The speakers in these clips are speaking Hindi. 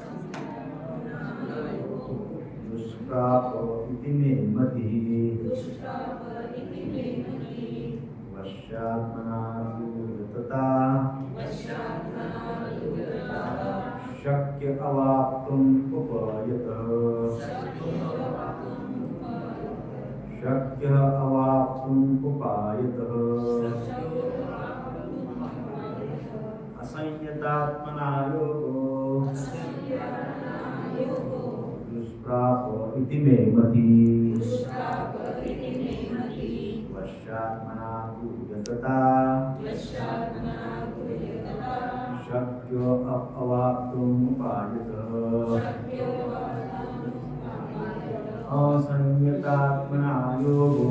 दुष्प्राप इति मे मतिः वश्यात्मना युगतता शक्य अवाप्तुम् उपायतः शक्य अवाप्तुम् उपायतः असंयतात्मना योगो दुष्प्राप इति मे मतिः वश्यात्मना युगतता शक्यो अवाप्तुम् उपायतः असंयतात्मना योगो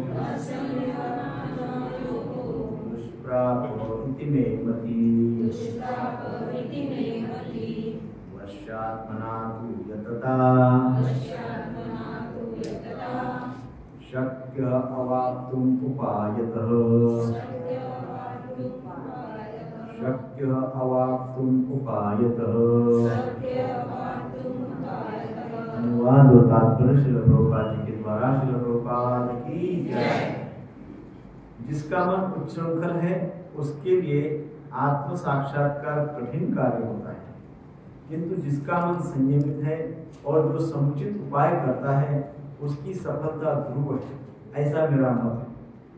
दुष्प्राप इति मे मतिः वश्यात्मना युगतता शक्य अवाप्तुम् उपायतः शक्य अवाप्तुम् उपायतः। अनुवाद और तात्पर्य श्रील प्रभुपाद जी के द्वारा। श्रील प्रभुपाद की जय। जिसका मन उच्छृंखल है उसके लिए आत्म साक्षात्कार कठिन कार्य होता है, किंतु जिसका मन संयमित है और जो समुचित उपाय करता है उसकी सफलता ध्रुव है, ऐसा मेरा मत है।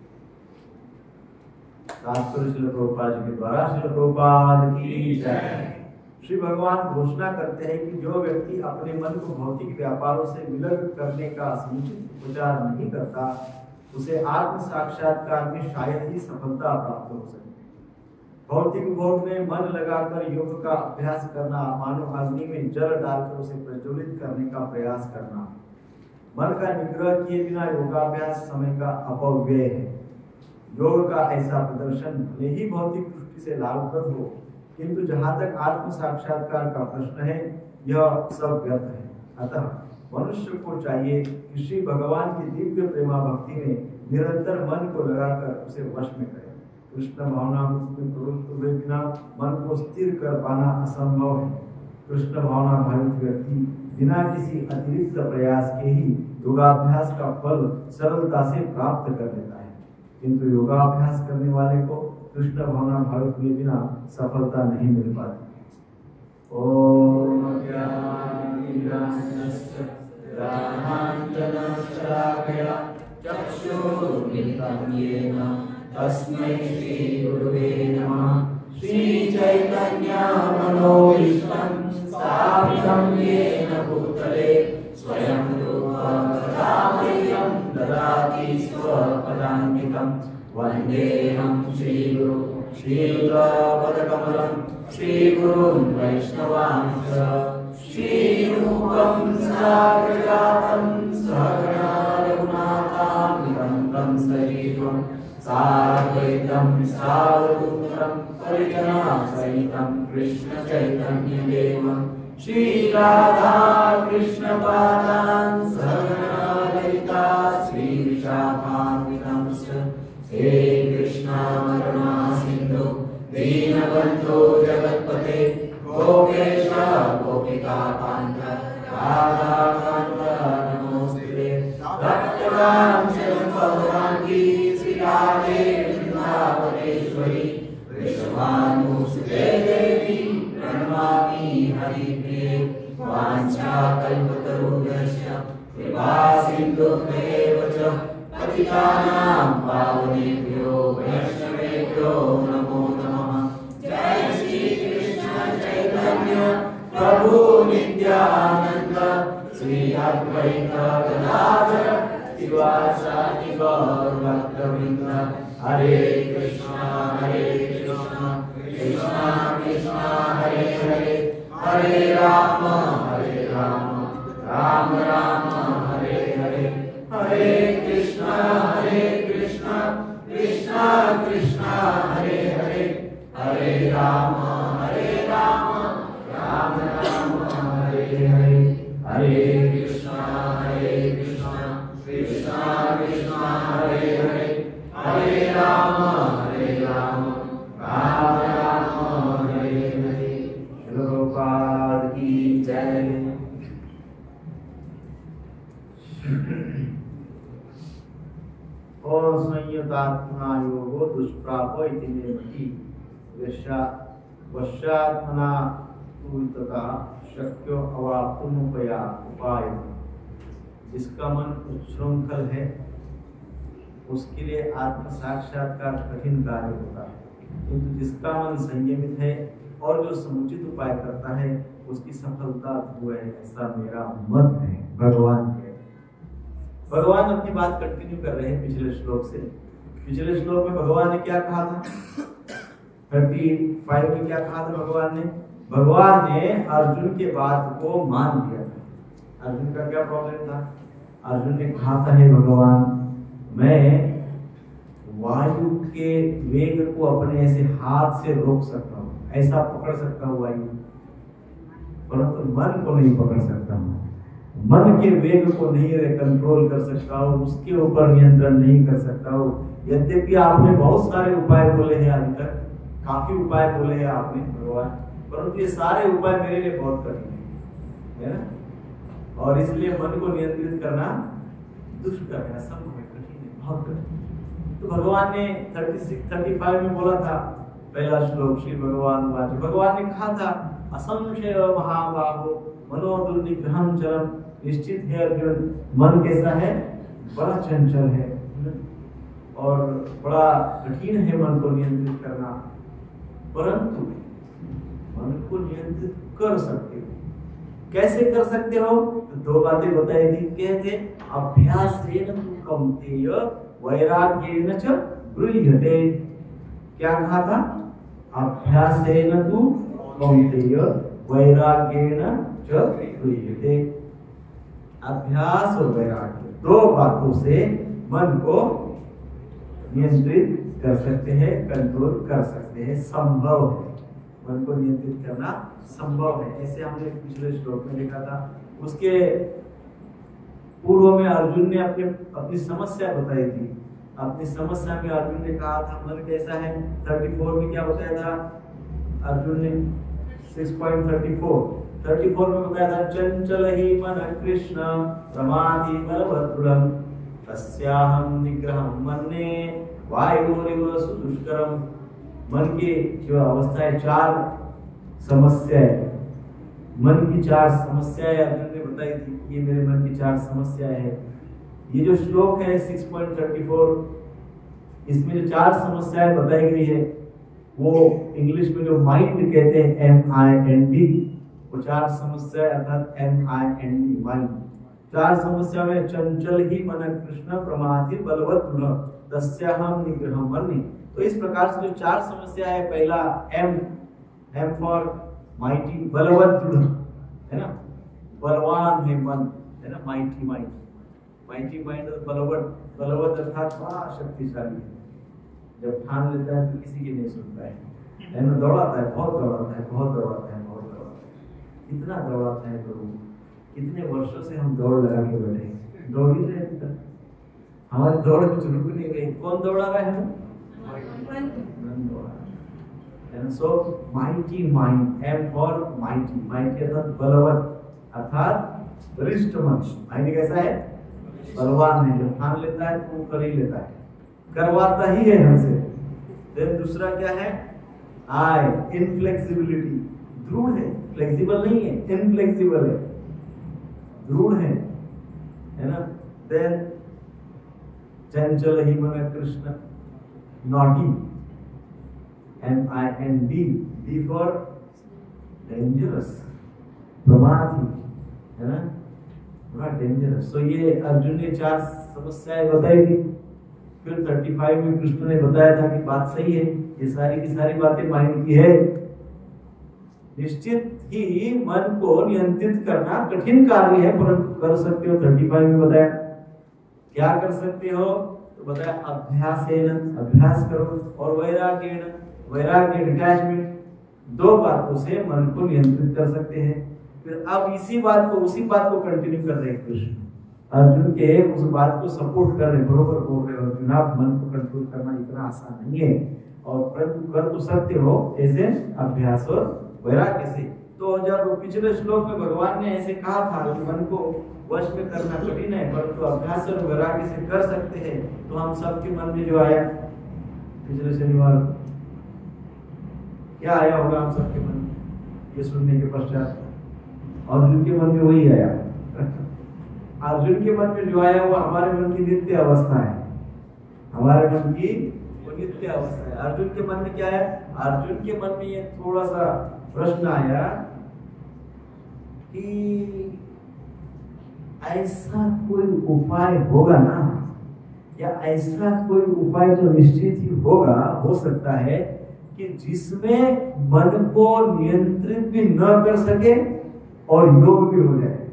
तात्पर्य श्रील प्रभुपाद जी के द्वारा। श्रील प्रभुपाद की जय। श्री भगवान घोषणा करते हैं कि जो व्यक्ति अपने मन को भौतिक व्यापारों से विलग करने का समुचित उपचार नहीं करता उसे आत्म साक्षात्कार में शायद ही सफलता प्राप्त हो सके। भौतिक भोग में मन लगाकर योग का अभ्यास करना मानो अग्नि में जल डालकर उसे प्रज्वलित करने का प्रयास करना। मन का निग्रह किए बिना योगाभ्यास समय का अपव्यय है। योग का ऐसा प्रदर्शन भले ही भौतिक दृष्टि से लाभप्रद हो, किंतु जहाँ तक आत्म साक्षात्कार का प्रश्न है यह सब व्यर्थ है। अतः मनुष्य को चाहिए कि श्री भगवान की दिव्य प्रेमा भक्ति में निरंतर मन को लगाकर उसे वश में करे। कृष्ण भावना में प्रवृत्त हुए बिना मन को स्थिर कर पाना असंभव है। कृष्ण भावना भावित व्यक्ति बिना किसी अतिरिक्त प्रयास के ही योगाभ्यास का फल सरलता से प्राप्त कर लेता है, किंतु योगाभ्यास करने वाले को कृष्ण भावना भावित हुए बिना सफलता नहीं मिल पाती। ओम तस्मै श्री गुरुवे नमः। श्री चैतन्य मनोभीष्टं स्थापितं येन भूतले स्वयं रूपं तदा मह्यं ददाति स्वपदान्तिकं। वन्देऽहं श्रीगुरुं श्रीयुतपदकमलं श्रीगुरुं वैष्णवांश्च। श्रीरूपं साग्रजातं सहगणा रघुनाथान्वितं तं सजीवं साद्वैतं सावधूतं परिजनसहितं कृष्ण चैतन्यदेवं श्रीराधा कृष्णपादान् सहगणा ललिता श्रीविशाखान्वितंश्च। हे कृष्णा करुणा सिन्धु दीनबन्धो जगत्पते गोपेश गोपिकाकान्त राधाकान्त नमोऽस्तुते। भक्तवाञ्छलं भगवान्की श्रीराधे वृन्दावनेश्वरी वृषभानुसुते देवी प्रणमामि हरिप्रिये। वाञ्छाकल्पतरुभ्यश्च कृपा सिन्धुभ्येव च पतितानां पावनेभ्यो वैष्णवेभ्यो नमो नमः। जय श्री कृष्ण चैतन्य प्रभु नित्यानंद श्री अद्वैत गदाधर शिवासादि गौर भक्तवृंद। हरे कृष्णा कृष्णा कृष्णा हरे हरे, हरे राम राम राम हरे हरे। हरे कृष्णा कृष्णा कृष्णा हरे हरे, हरे राम राम राम हरे हरे। हरे कृष्णा कृष्णा कृष्णा हरे हरे, हरे राम राम राम हरे हरे। श्रील प्रभुपाद की जय। और संयतात्मना योगो दुष्प्रापो इति मे मति वश्यात्मना तु तथा शक्यो उपाय। जिसका मन उच्छृंखल है उसके लिए आत्म साक्षात्कार कठिन कार्य होता है, किंतु जिसका मन संयमित है और जो समुचित उपाय करता है उसकी सफलता हुआ है, ऐसा मेरा मत है। भगवान अपनी बात कंटिन्यू कर रहे हैं पिछले श्लोक से। पिछले श्लोक में भगवान ने क्या कहा था? 35 में क्या कहा था भगवान ने अर्जुन के बात को मान लिया था। अर्जुन का क्या प्रॉब्लम था? अर्जुन ने कहा था, हे भगवान, मैं वायु के वेग को अपने ऐसे हाथ से रोक सकता हूँ, ऐसा पकड़ सकता हूँ वायु, परंतु मन को नहीं पकड़ सकता हूँ। मन के वेग को नहीं कंट्रोल कर सकता हूँ, उसके ऊपर नियंत्रण नहीं कर सकता हूँ। यद्यपि आपने बहुत सारे उपाय बोले हैं, अभी तक काफी उपाय बोले हैं आपने भगवान, परंतु ये सारे उपाय मेरे लिए बहुत कठिन है ना, और इसलिए मन को नियंत्रित करना दुष्कर है, असंभव है, कठिन है, बहुत कठिन। तो भगवान ने 35 में बोला था, पहला श्लोक श्री भगवान ने कहा था, असंशय महाबाहो मनो दुर्निग्रहं चरम। निश्चित है अर्जुन, मन कैसा है? बड़ा चंचल है और बड़ा कठिन है मन को नियंत्रित करना, परंतु मन को नियंत्रित कर सकते हो। कैसे कर सकते हो? तो दो बातें बताई थी। कहते अभ्यासेन तु कौन्तेय वैराग्येन च गृह्यते। क्या कहा था? अभ्यासेन तु कौन्तेय वैराग्येन च गृह्यते। अभ्यास और वैराग्य, दो बातों से मन को नियंत्रित कर सकते हैं, कंट्रोल कर सकते हैं, संभव है। मन को नियंत्रित करना संभव है, ऐसे हमने पिछले श्लोक में देखा था। उसके पूर्व में अर्जुन ने अपनी समस्या बताई थी। अपनी समस्या में अर्जुन ने कहा था मन कैसा है। 34 में क्या बताया था अर्जुन ने? 6.34 में बताया था, चंचल ही मन कृष्ण प्रमादि बलवद्दृढम् तस्याहं निग्रहं मन्ये वायुरिव सुदुष्करम्। मन की जो अवस्था है, 4 समस्याएं, मन की 4 समस्याएं अर्जुन ने बताई थी। ये मेरे मन की 4 समस्याएं हैं। ये जो श्लोक है 6.34, इसमें जो 4 समस्याएं बताई गई है वो इंग्लिश में जो माइंड कहते हैं, MIND, वो 4 समस्या अर्थात MIND, माइंड। 4 समस्या में चंचल ही मन कृष्ण प्रमादि बलवद्दृढ तस्याहं निग्रहं मन्ये। तो इस प्रकार से जो 4 समस्या है, पहला M फॉर माइटी, बलवद्दृढ है ना, बलवान है मन, है ना, माइटी माइंड और बलवद अर्थात बड़ा शक्तिशाली है। जब ठान लेता है तो किसी की नहीं सुनता है ना, दौड़ाता है, बहुत दौड़ाता है। कितना दौड़ाता है प्रभु, कितने वर्षों से हम दौड़ लगा के बैठे, दौड़ ही रहे अभी तक, हमारी दौड़ कुछ रुक नहीं गई। कौन दौड़ा रहा है? So mighty mind, M for mighty अर्थात बलवत अर्थात बलिष्ठ मन। माइंड कैसा है? बलवान है, जो ठान लेता है तो कर ही लेता है, करवाता ही है हमसे। फिर दूसरा क्या है? I, इनफ्लेक्सिबिलिटी, दृढ़ है, फ्लेक्सिबल नहीं है, इनफ्लेक्सिबल है, दृढ़ है ना। देन चंचल ही मन Krishna, naughty, MIND, D for dangerous, प्रमादी, है ना, बड़ा डेंजरस। तो ये अर्जुन ने 4 समस्याएं बताई थी। फिर 35 में कृष्ण ने बताया था कि बात सही है, ये सारी की सारी बातें माइंड की है। निश्चित ही मन को नियंत्रित करना कठिन कार्य है, परंतु कर सकते हो। 35 में बताया क्या कर सकते हो, तो बताया अभ्यास करो, और वैराग्य डिटैचमेंट, 2 बातों से मन को नियंत्रित कर सकते हैं। फिर अब उसी बात को कंटिन्यू कर रहे हैं कृष्ण, अर्जुन के उस बात को सपोर्ट कर रहे, बरोबर बोल रहे हो अर्जुन, आप मन को कंट्रोल करना इतना आसान नहीं है, और परंतु कर तो सकते हो, ऐसे अभ्यास और वैराग्य से। तो जब पिछले श्लोक में भगवान ने ऐसे कहा था कि मन को वश में करना कठिन है परंतु अभ्यास और वैराग्य से कर सकते हैं, तो हम सबके मन में जो आया पिछले शनिवार क्या आया होगा हम सबके मन में ये सुनने के पश्चात? अर्जुन के मन में वही आया। अर्जुन के मन में जो आया वो हमारे मन की नित्य अवस्था है, हमारे मन की वो नित्य अवस्था है। अर्जुन के मन में क्या है? अर्जुन के मन में ये थोड़ा सा प्रश्न आया कि ऐसा कोई उपाय होगा ना, या ऐसा कोई उपाय तो निश्चित ही होगा, हो सकता है कि जिसमें मन को नियंत्रित भी न कर सके और योग भी हो जाए।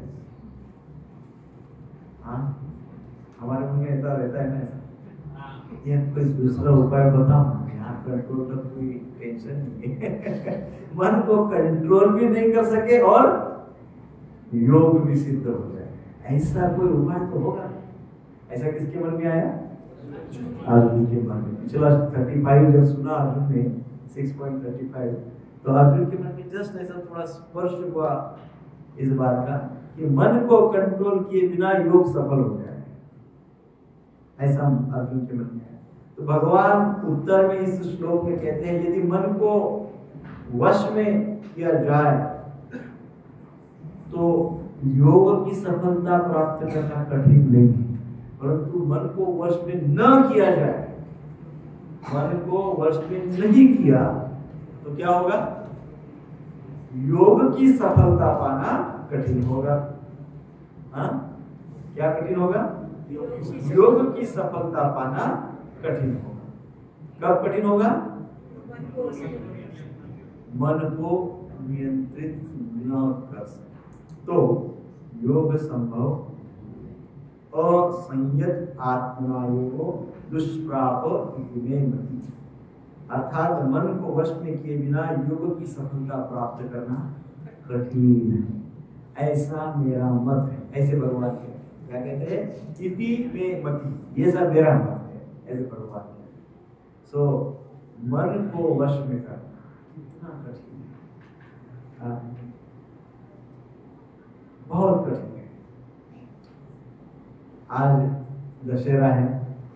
हाँ, हमारे मन में ऐसा रहता है ना, ऐसा ये कोई दूसरा उपाय बताओ, यहाँ कंट्रोल का कोई टेंशन नहीं है। मन को कंट्रोल भी नहीं कर सके और योग भी सिद्ध हो जाए, ऐसा कोई उपाय तो होगा। ऐसा किसके मन में आया? अर्जुन के मन में। पिछला 35 जब सुना अर्जुन ने 6.35, तो अर्जुन के मन में जस्ट ऐसा थोड़ा स्पर्श हुआ इस बात का कि मन को कंट्रोल किए बिना योग सफल हो जाए, ऐसा अर्जुन के मन में है। तो भगवान उत्तर में इस श्लोक में कहते हैं यदि मन को वश में किया जाए तो योग की सफलता प्राप्त करना कठिन नहीं है, परंतु मन को वश में न किया जाए, मन को वश में नहीं किया तो क्या होगा? योग की सफलता पाना कठिन होगा। हाँ, क्या कठिन होगा? योग की सफलता पाना कठिन होगा। कब कठिन होगा? मन को नियंत्रित न कर सके तो योग संभव असंयत आत्मायो दुष्प्राप अर्थात मन को वश में किए बिना योग की सफलता प्राप्त करना कठिन है, ऐसा मेरा मत है। ऐसे भगवान कहते क्या कहते हैं? इति में मति, ये सब मेरा मत है, ऐसे भगवान कहते हैं। सो मन को वश में करना कितना कठिन है, बहुत कठिन है। आज दशहरा है,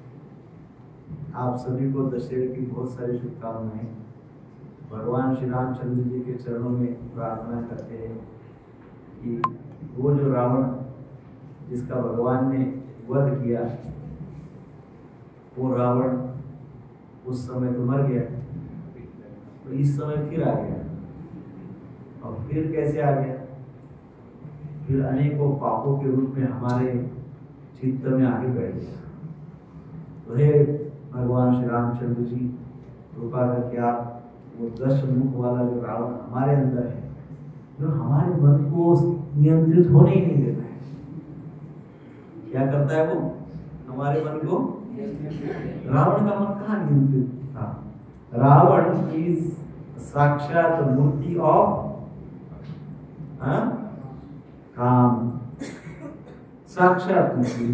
आप सभी को दशहरे की बहुत सारी शुभकामनाएं। भगवान श्री रामचंद्र जी के चरणों में प्रार्थना करते हैं कि वो जो रावण जिसका भगवान ने वध किया, वो रावण उस समय तो मर गया, तो इस समय फिर आ गया, और फिर कैसे आ गया? फिर अनेकों पापों के रूप में हमारे चित्त में आगे बैठ गया। तो हे भगवान श्री रामचंद्र जी, कृपा करके आप वो 10 मुख वाला जो रावण हमारे अंदर है, जो हमारे मन को नियंत्रित होने ही नहीं देता है, क्या करता है वो? हमारे मन को, रावण का मन कहाँ नियंत्रित था? रावण इज साक्षात मूर्ति ऑफ काम, साक्षात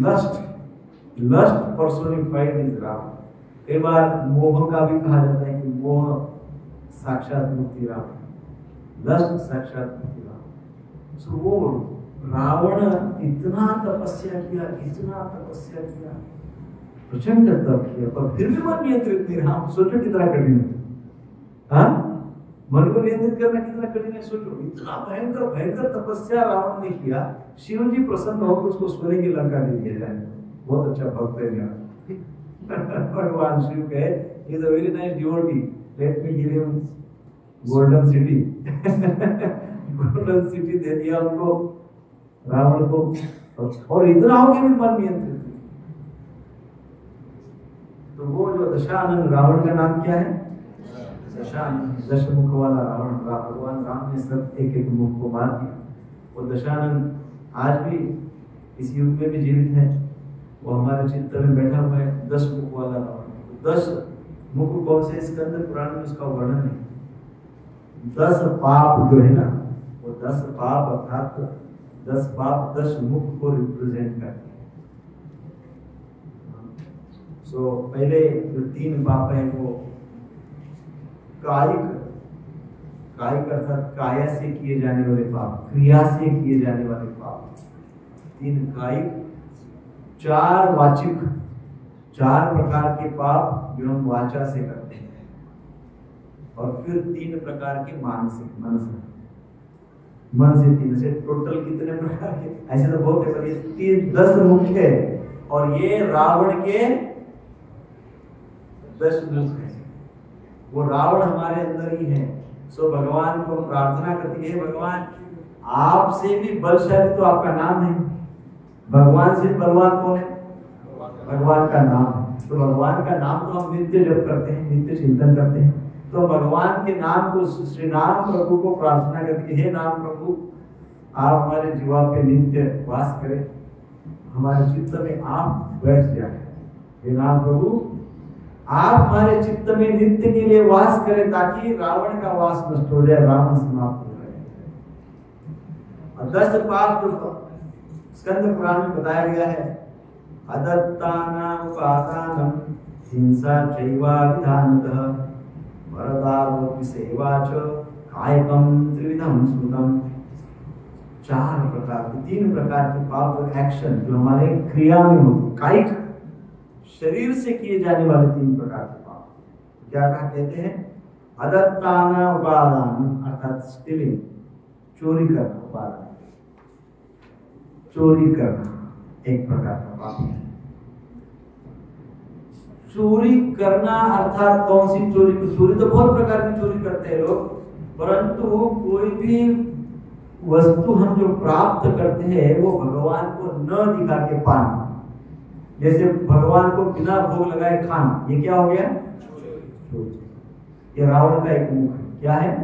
लस्ट पर्सोनिफाइड इज रावण। कई बार मोह का भी कहा जाता है कि मोह साक्षात मूर्ति रावण, लस्ट साक्षात मूर्ति रावण। सो वो रावण इतना तपस्या किया, इतना तपस्या किया, प्रचंड तप किया, पर फिर भी मन नियंत्रित नहीं रहा। सोचो कितना कठिन है। हाँ, मन को नियंत्रित करना कितना कठिन है, सोचो। इतना भयंकर भयंकर तपस्या रावण ने किया, शिव जी प्रसन्न होकर उसको सोने की लंका दे दिया जाए। बहुत अच्छा भक्त है मेरा। भगवान शिव कहे he is a very nice devotee, let me give him golden city। Golden city दे दिया उनको, रावण को, और इतना हो कि भी मन नियंत्रित। तो वो जो दशानन रावण का नाम क्या है? दशानन, 10 मुख वाला रावण। भगवान राम ने सब एक एक मुख को मार दिया। वो दशानन आज भी इस युग में भी जीवित है, वो हमारे चित्त में बैठा हुआ है, 10 मुख वाला रावण। 10 मुख कौन से? स्कंद पुराण में उसका वर्णन है। 10 पाप जो है ना, वो 10 पाप अर्थात 10 पाप 10 मुख को रिप्रेजेंट करते हैं। सो पहले जो 3 पाप है वो कायिक कायिक अर्थात काया से किए जाने वाले पाप, क्रिया से किए जाने वाले पाप। 3 कायिक, 4 वाचिक, 4 प्रकार के पाप जो हम वाचा से करते हैं, और फिर 3 प्रकार के मानसिक, मन से 3 से टोटल कितने प्रकार के? ऐसे तो बहुत है, पर ये 10 मुख्य है, और ये रावण के 10 मुख है। वो रावण हमारे अंदर ही है। सो भगवान को प्रार्थना करती है, भगवान आपसे भी बलशाली तो आपका नाम है, भगवान से बलवान कौन है? भगवान का नाम है। तो भगवान का नाम तो हम नित्य जप करते हैं, नित्य चिंतन करते हैं। तो भगवान के नाम को, श्री नाम प्रभु को प्रार्थना करती है, हे नाम प्रभु आप हमारे जीवा पे नित्य वास करें, हमारे चित्त में आप बैठ जाए। हे नाम प्रभु आप हमारे चित्त में नित्य के लिए वास करें, ताकि रावण का वास नष्ट हो जाए, रावण समाप्त हो जाए। और 10 पाप जो स्कंद पुराण में बताया गया है, अदत्तानां उपादानं हिंसा चैवा विधानतः वरदारोपि सेवा च कायकं त्रिविधं स्मृतम्। 4 प्रकार के, 3 प्रकार के पाप और एक्शन जो हमारे क्रिया में हो, कायिक शरीर से किए जाने वाले 3 प्रकार के पाप। क्या कहते हैं? अदत्ताना उपादान अर्थात स्टीलिंग, चोरी करना, उपादान चोरी करना एक प्रकार का पाप है। चोरी करना अर्थात कौन सी चोरी? चोरी तो बहुत प्रकार की चोरी करते हैं लोग, परंतु कोई भी वस्तु हम जो प्राप्त करते हैं वो भगवान को न दिखा के पाना। जैसे भगवान को बिना भोग लगाए खाना, ये क्या हो गया? ये रावण का एक मुख है। क्या है?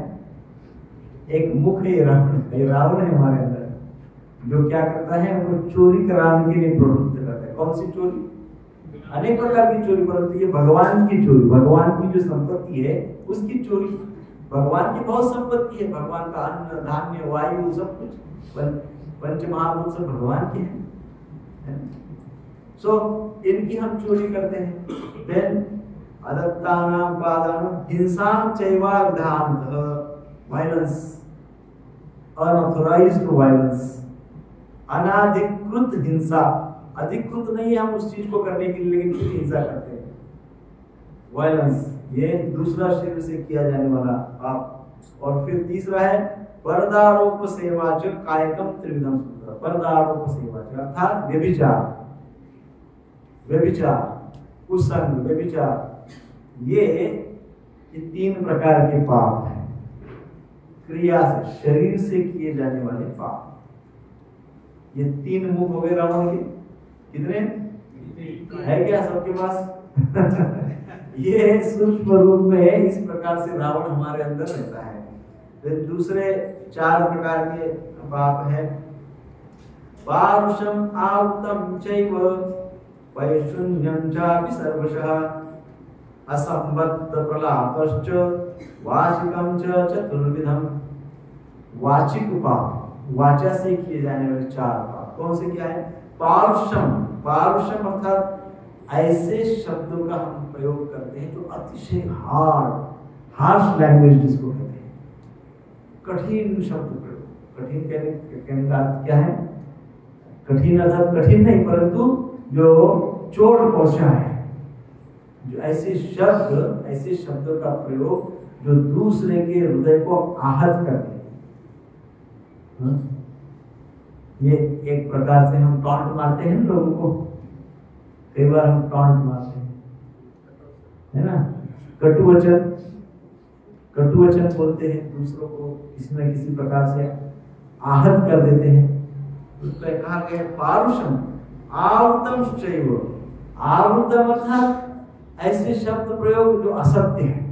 एक मुख है ये रावण। ये रावण है हमारे अंदर, जो क्या करता है, वो चोरी कराने के लिए प्रवृत्त करता है। कौन सी चोरी? अनेक प्रकार की चोरी, परंतु ये भगवान की चोरी, भगवान की जो संपत्ति है उसकी चोरी। भगवान की बहुत संपत्ति है, भगवान का अन्न धान्य वायु सब कुछ, पंच महाभूत सब भगवान के हैं। सो इनकी हम चोरी करते हैं। देन अदत्तानां उपादानं हिंसां चैवा विधानतः, वायलेंस, अनऑथोराइज्ड वायलेंस, अनाधिकृत हिंसा, अधिकृत नहीं है हम उस चीज को करने के लिए, लेकिन फिर हिंसा करते हैं, वायलेंस, ये दूसरा शरीर से किया जाने वाला पाप। और फिर तीसरा है परदारोप सेवा च कायकम त्रिविधम स्मृतम्। परदारोप सेवा च अर्थात व्यभिचार, व्यभिचार, कुसंग, व्यभिचार, ये 3 प्रकार के पाप हैं। क्रिया से, शरीर से किए जाने वाले पाप। ये 3 मुख हो गए रावण के। कितने है क्या सबके पास? ये सूक्ष्म रूप में इस प्रकार से रावण हमारे अंदर रहता है। फिर दूसरे 4 प्रकार के पाप है, पारुषम आउतम चैव वैशून्यं चापि सर्वशः असंबद्ध प्रलापश्च वाचिकं च चतुर्विधम्। वाचिक पाप, वाचा से किए जाने वाले 4 पाप कौन से क्या है? पारुषम, पारुषम अर्थात ऐसे शब्दों का हम प्रयोग करते हैं जो अतिशय हार्श लैंग्वेज जिसको कहते हैं, कठिन शब्द प्रयोग। कठिन कहने का अर्थ क्या है? कठिन अर्थात कठिन नहीं, परंतु जो चोट पहुंचा है, जो ऐसे शब्दों का प्रयोग जो दूसरे के हृदय को आहत करते हैं। ये एक प्रकार से हम टॉन्ट मारते हैं लोगों को, कई बार हम टॉन्ट मारते हैं, है ना, कटुवचन, कटुवचन बोलते हैं, दूसरों को किसी न किसी प्रकार से आहत कर देते हैं। उसमें कहा गया पारुषम आवृतम चैव, आवृतम अर्थात ऐसे शब्द प्रयोग जो असत्य है,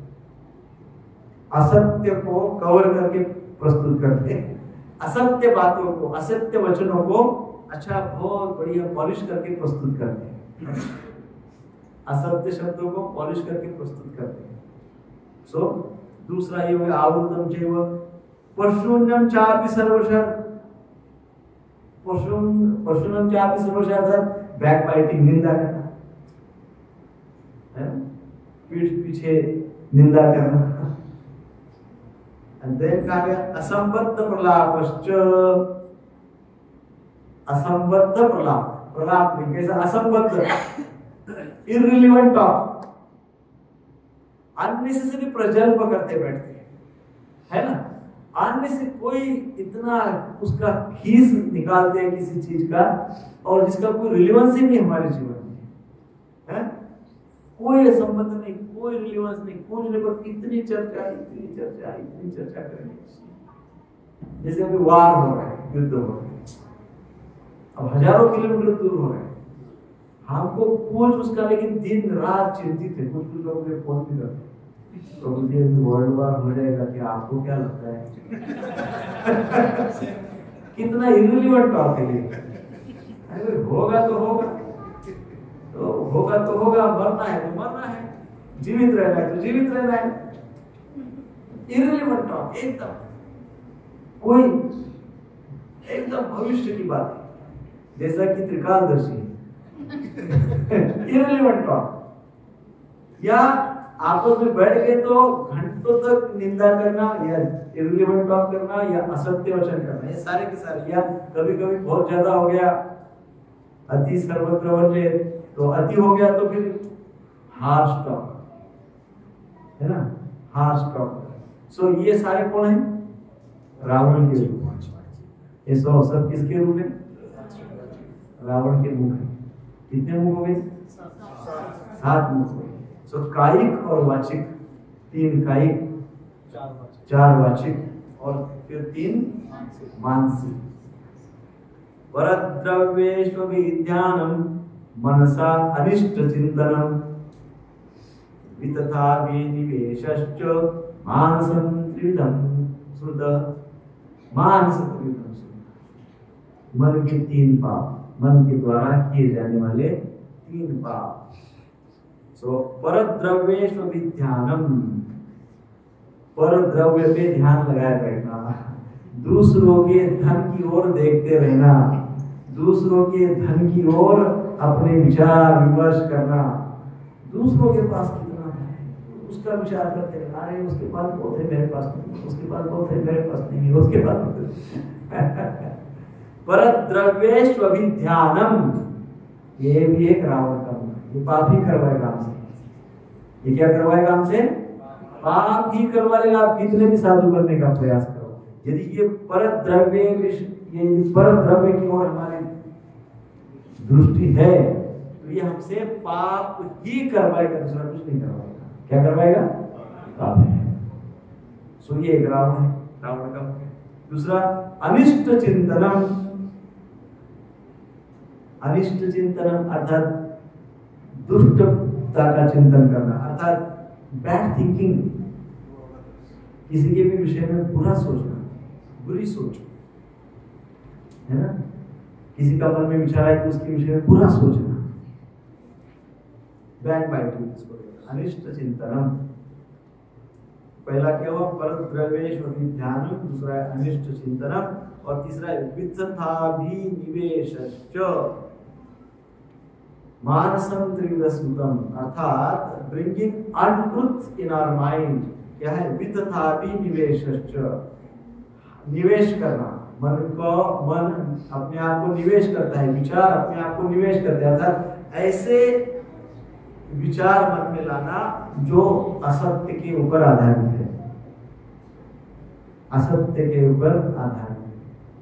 असत्य को कवर करके प्रस्तुत करते हैं, असत्य बातों को, असत्य वचनों को अच्छा बहुत बढ़िया पॉलिश करके प्रस्तुत करते हैं, असत्य शब्दों को पॉलिश करके प्रस्तुत करते हैं। सो दूसरा ये हुआ आवृतम चैव पशून्यम चापि सर्वशः, पशून्यम चापि सर्वशः अर्थात बैक बाइटिंग, निंदा करना, है, पीठ पीछे निंदा करना, देन कहा गया असंबद्ध प्रलापश्च, असंबद्ध प्रलाप, प्रलाप में कैसा असंबद्ध, इररिलेवेंट टॉक, अननेसेसरी प्रजल्प करते बैठते हैं, है ना, अननेसेसरी कोई इतना उसका खीस निकालते हैं किसी चीज का और जिसका कोई रिलेवेंस ही नहीं हमारे जीवन में, है, कोई संबंध नहीं, कोई रिलेवेंस नहीं, पूछने पर इतनी चर्चा, इतनी चर्चा, इतनी चर्चा करेंगे, जैसे अभी वार हो रहा है, युद्ध हो रहा है, अब हजारों किलोमीटर दूर हो रहे हैं, हमको पूछ उसका, लेकिन दिन रात चिंतित है, कुछ लोग मुझे फोन भी करते हैं, तो मुझे वर्ल्ड वार हो जाएगा कि आपको क्या लगता है? कितना इररिलेवेंट टॉक है ये, अरे होगा तो होगा, तो होगा तो होगा, मरना है तो मरना है, जीवित रहना है तो जीवित रहना है, इररिलेवेंट टॉक, एकदम कोई एकदम भविष्य की बात है, जैसा कि त्रिकालदर्शी इररिलेवेंट टॉक, या आपस में बैठ के तो घंटों तक निंदा करना या इररिलेवेंट टॉक करना या असत्य वचन करना, ये सारे के सारे, या कभी कभी बहुत ज्यादा हो गया, अति सर्वत्र वर्ज्य, तो अति हो गया तो फिर हार्श टॉक, है ना, हार्श टॉक। सो ये सारे कौन है? रावण के रूप, ये सब किसके रूप है? रावण के मुख है। कितने मुख हो गए? 7 मुख हो गए। सो कायिक और वाचिक, 3 कायिक, 4 वाचिक और फिर 3 मानसिक। परद्रव्येषु विद्यानं मनसा अनिष्ट चिंतनम वितथा विनिवेशश्च मानसं त्रिविधं श्रुत। मानस त्रिविधं श्रुत, मन के 3 पाप, मन के द्वारा किए जाने वाले 3 पाप। सो परद्रव्येषु विद्यानं, परद्रव्य पे ध्यान लगाए बैठना, दूसरों के धन की ओर देखते रहना, दूसरों के धन की ओर अपने विचार विमर्श करना, दूसरों के पास कितना है उसका विचार करते रहना, अरे उसके पास बहुत है मेरे पास नहीं, उसके पास बहुत है मेरे पास नहीं, उसके पास परद्रव्येषु विद्यानं, ये भी एक रावण का गुण, ये पाप ही करवाएगा हमसे। ये क्या करवाएगा हमसे? पाप ही करवा लेगा। आप कितने भी साधु बनने का प्रयास करो, यदि ये परद्रव्य, ये परद्रव्य की ओर हमारी दृष्टि है तो ये हमसे पाप ही करवाएगा, दूसरा कुछ नहीं करवाएगा। क्या करवाएगा? पाप है। सो ये एक रावण है, रावण का। दूसरा अनिष्ट चिंतनम, अनिष्ट चिंतनम अर्थात दुष्टता का चिंतन करना, अर्थात बैड थिंकिंग, किसी के भी विषय में बुरा सोचना, बुरी सोच, है ना, किसी का मन में विचार है कि उसके विषय में बुरा सोचना, बैड बाइटिंग, इसको अनिष्ट चिंतनम। पहला क्या हुआ? परद्रव्येषु विद्यानं, दूसरा है अनिष्ट चिंतनम, और तीसरा है वित्तथाभिनिवेशश्च मानसं त्रिविधस्मृतम, अर्थात bringing untruth in our mind. क्या है? वित्तथाभिनिवेशश्च, निवेश करना, मन को, मन अपने आप को निवेश करता है, विचार अपने आप को निवेश करते हैं, अर्थात ऐसे विचार मन में लाना जो असत्य के ऊपर आधारित है, असत्य के ऊपर आधारित है।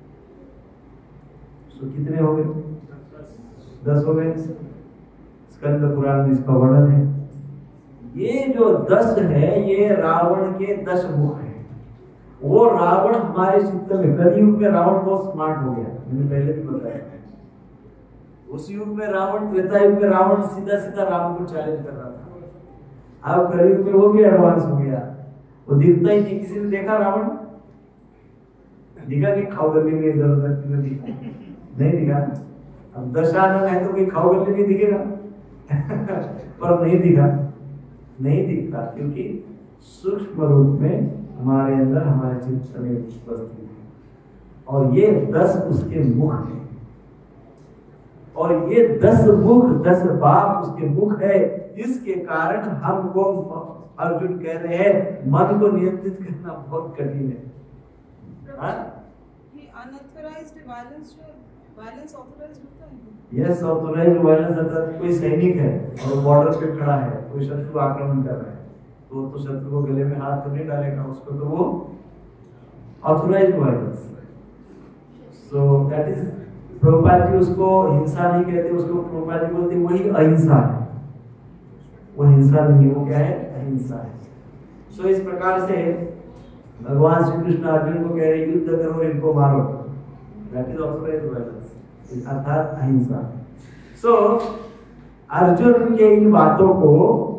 सो कितने हो गए? 10 हो गए। स्कंद पुराण में इसका वर्णन है। ये जो 10 है ये रावण के 10 मुख है। वो रावण हमारे चित्त में, कलयुग में रावण बहुत स्मार्ट हो गया, मैंने पहले भी बताया। उस युग में रावण, त्रेता युग में रावण सीधा सीधा राम को चैलेंज कर रहा था। अब कलयुग में वो भी एडवांस हो गया, वो दिखता ही नहीं। किसी ने देखा रावण? दिखा कि खाओ गली में इधर उधर नहीं दिखा। अब दशानन है तो कोई खाओ गली में दिखेगा पर नहीं दिखा, नहीं दिखता, क्योंकि सूक्ष्म रूप में हमारे अंदर, हमारे चित्त में उपस्थित है। और ये 10 उसके मुख हैं, और ये 10 मुख, 10 पाप उसके मुख है। इसके कारण हमको अर्जुन कह रहे हैं मन को नियंत्रित करना बहुत कठिन है। वायलेंस ऑथराइज्ड होता है? यस, ऑथराइज्ड वायलेंस अर्थात कोई सैनिक है और बॉर्डर पे खड़ा है, कोई शत्रु आक्रमण कर रहा है तो शत्रु को गले में हाथ तो नहीं डालेगा, उसको तो वो authorized violence. So that is, Prabhupada ji उसको हिंसा नहीं कहते, उसको प्रभुपाद जी बोलते वही अहिंसा है। वो हिंसा नहीं, वो क्या है? अहिंसा है। सो इस प्रकार से भगवान श्री कृष्ण अर्जुन को कह रहे युद्ध करो और इनको मारो, दैट इज ऑथराइज्ड वायलेंस अर्थात अहिंसा। सो अर्जुन के इन बातों को,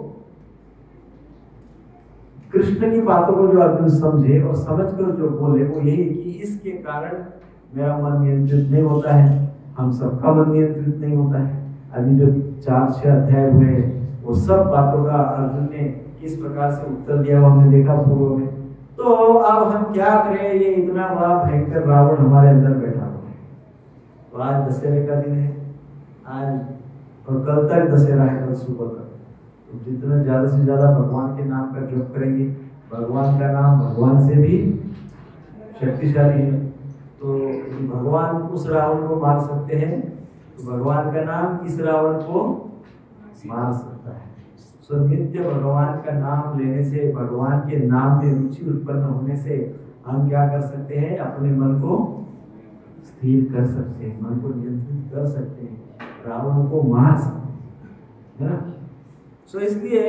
कृष्ण की बातों को जो अर्जुन समझे और समझकर जो बोले वो यही कि इसके कारण मेरा मन नियंत्रित नहीं होता है, हम सबका मन नियंत्रित नहीं होता है। अभी जो 4-6 अध्याय हुए वो सब बातों का अर्जुन ने किस प्रकार से उत्तर दिया वो हमने देखा पूर्व में। तो अब हम क्या करें, ये इतना बड़ा भयंकर रावण हमारे अंदर बैठा हुआ है। तो आज दशहरे का दिन है, आज और कल तक दशहरा है, कल सुबह तक। तो जितना ज्यादा से ज्यादा भगवान के नाम का जप करेंगे, भगवान का नाम भगवान से भी शक्तिशाली है, तो भगवान उस रावण को मार सकते हैं, तो भगवान का नाम किस रावण को मार सकता है। सो नित्य भगवान का नाम लेने से, भगवान के नाम में रुचि उत्पन्न होने से हम क्या कर सकते हैं? अपने मन को स्थिर कर सकते हैं, मन को नियंत्रित कर सकते हैं, रावण को मार सकते हैं, है ना। सो इसलिए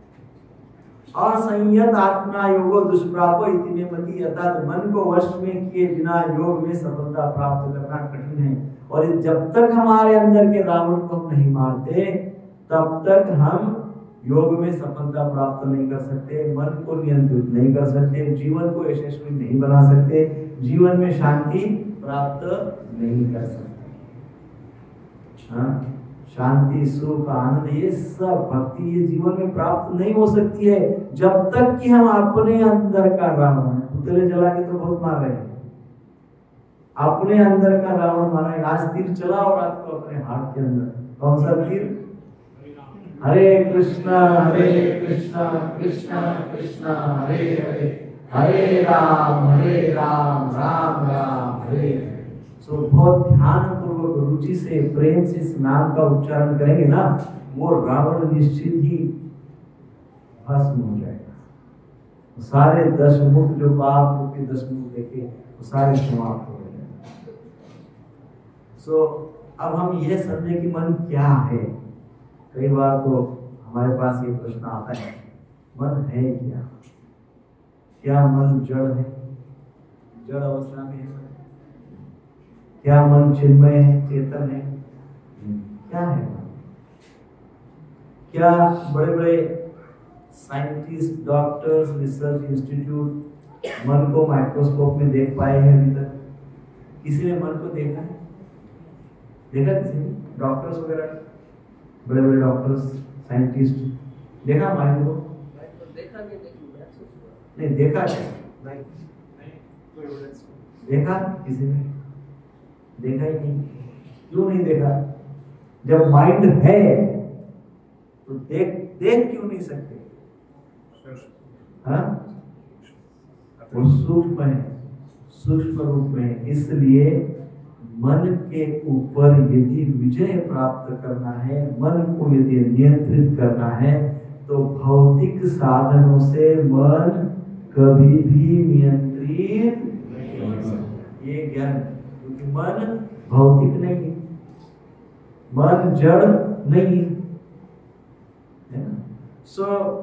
असंयत आत्मा योगो दुष्प्रापो इति मे मति, अर्थात मन को वश में किए बिना योग में सफलता प्राप्त करना कठिन है। और जब तक हमारे अंदर के रावण को हम नहीं मारते तब तक हम योग में सफलता प्राप्त नहीं कर सकते, मन को नियंत्रित नहीं कर सकते, जीवन को यशस्वी नहीं बना सकते, जीवन में शांति प्राप्त नहीं कर सकते। हाँ, शांति, सुख, आनंद, ये सब भक्ति ये जीवन में प्राप्त नहीं हो सकती है जब तक कि हम अपने अंदर का रावण, पुतले जला के तो बहुत मार रहे हैं, अपने अंदर का रावण मारा है। आज तीर चलाओ रात को अपने हाथ के अंदर, कौन सा तीर? हरे कृष्णा कृष्णा कृष्णा हरे हरे, हरे राम राम राम हरे। सो बहुत ध्यान पूर्वक रुचि से प्रेम से इस नाम का उच्चारण करेंगे ना, वो रावण निश्चित ही भस्म हो जाएगा। सारे 10 मुख जो पाप रूपी 10 मुख देखे वो सारे समाप्त हो जाएंगे। सो अब हम ये समझे कि मन क्या है। कई बार तो हमारे पास ये प्रश्न आता है, मन है क्या? क्या मन जड़ है, जड़ अवस्था में है? क्या मन चिन्मय है, चेतन है? क्या है मन? क्या बड़े बड़े साइंटिस्ट, डॉक्टर्स, रिसर्च इंस्टीट्यूट मन को माइक्रोस्कोप में देख पाए हैं अभी तक? किसी ने मन को देखा है? देखा किसी ने? डॉक्टर्स वगैरह, बड़े बड़े डॉक्टर्स, साइंटिस्ट देखा माइंड को? देखा नहीं देखा क्या? देखा किसी ने? देखा ही नहीं। क्यों नहीं देखा? जब माइंड है तो देख क्यों नहीं सकते? हाँ, वो सूक्ष्म है, सूक्ष्म रूप में है। इसलिए मन के ऊपर यदि विजय प्राप्त करना है, मन को यदि नियंत्रित करना है, तो भौतिक साधनों से मन कभी भी नियंत्रित नहीं हो सकता। ये ज्ञान, क्योंकि मन भौतिक नहीं है, मन जड़ नहीं है ना। सो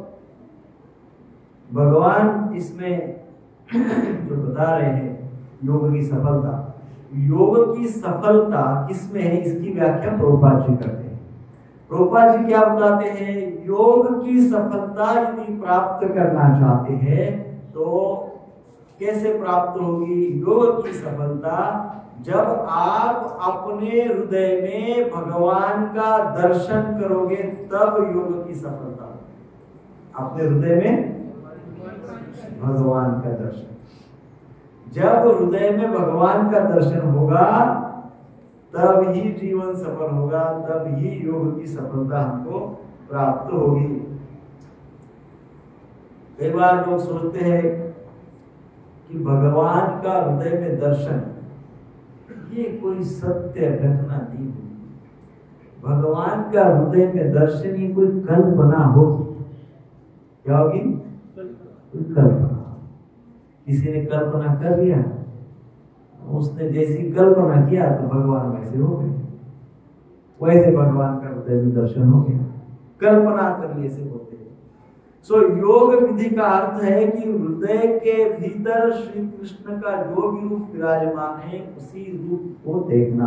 भगवान इसमें जो बता रहे हैं योग की सफलता, योग की सफलता किसमें है, इसकी व्याख्या प्रभुपाद जी करते हैं। प्रभुपाद जी क्या बताते हैं? योग की सफलता यदि प्राप्त करना चाहते हैं तो कैसे प्राप्त होगी? योग की सफलता जब आप अपने हृदय में भगवान का दर्शन करोगे तब योग की सफलता। अपने हृदय में भगवान का दर्शन, जब हृदय में भगवान का दर्शन होगा तब ही जीवन सफल होगा, तब ही योग की सफलता हमको प्राप्त होगी। कई बार लोग सोचते हैं कि भगवान का हृदय में दर्शन ये कोई सत्य घटना नहीं होगी। भगवान का हृदय में दर्शन ही कोई कल्पना होगी। क्या होगी? कोई कल्पना। किसी ने कल्पना कर लिया, उसने जैसी कल्पना किया तो भगवान वैसे हो गए, वैसे भगवान का हृदय में दर्शन हो गया। कल्पना कर लिए से होते हैं। सो योग विधि का अर्थ है कि हृदय के भीतर श्री कृष्ण का जो भी रूप विराजमान है उसी रूप को देखना।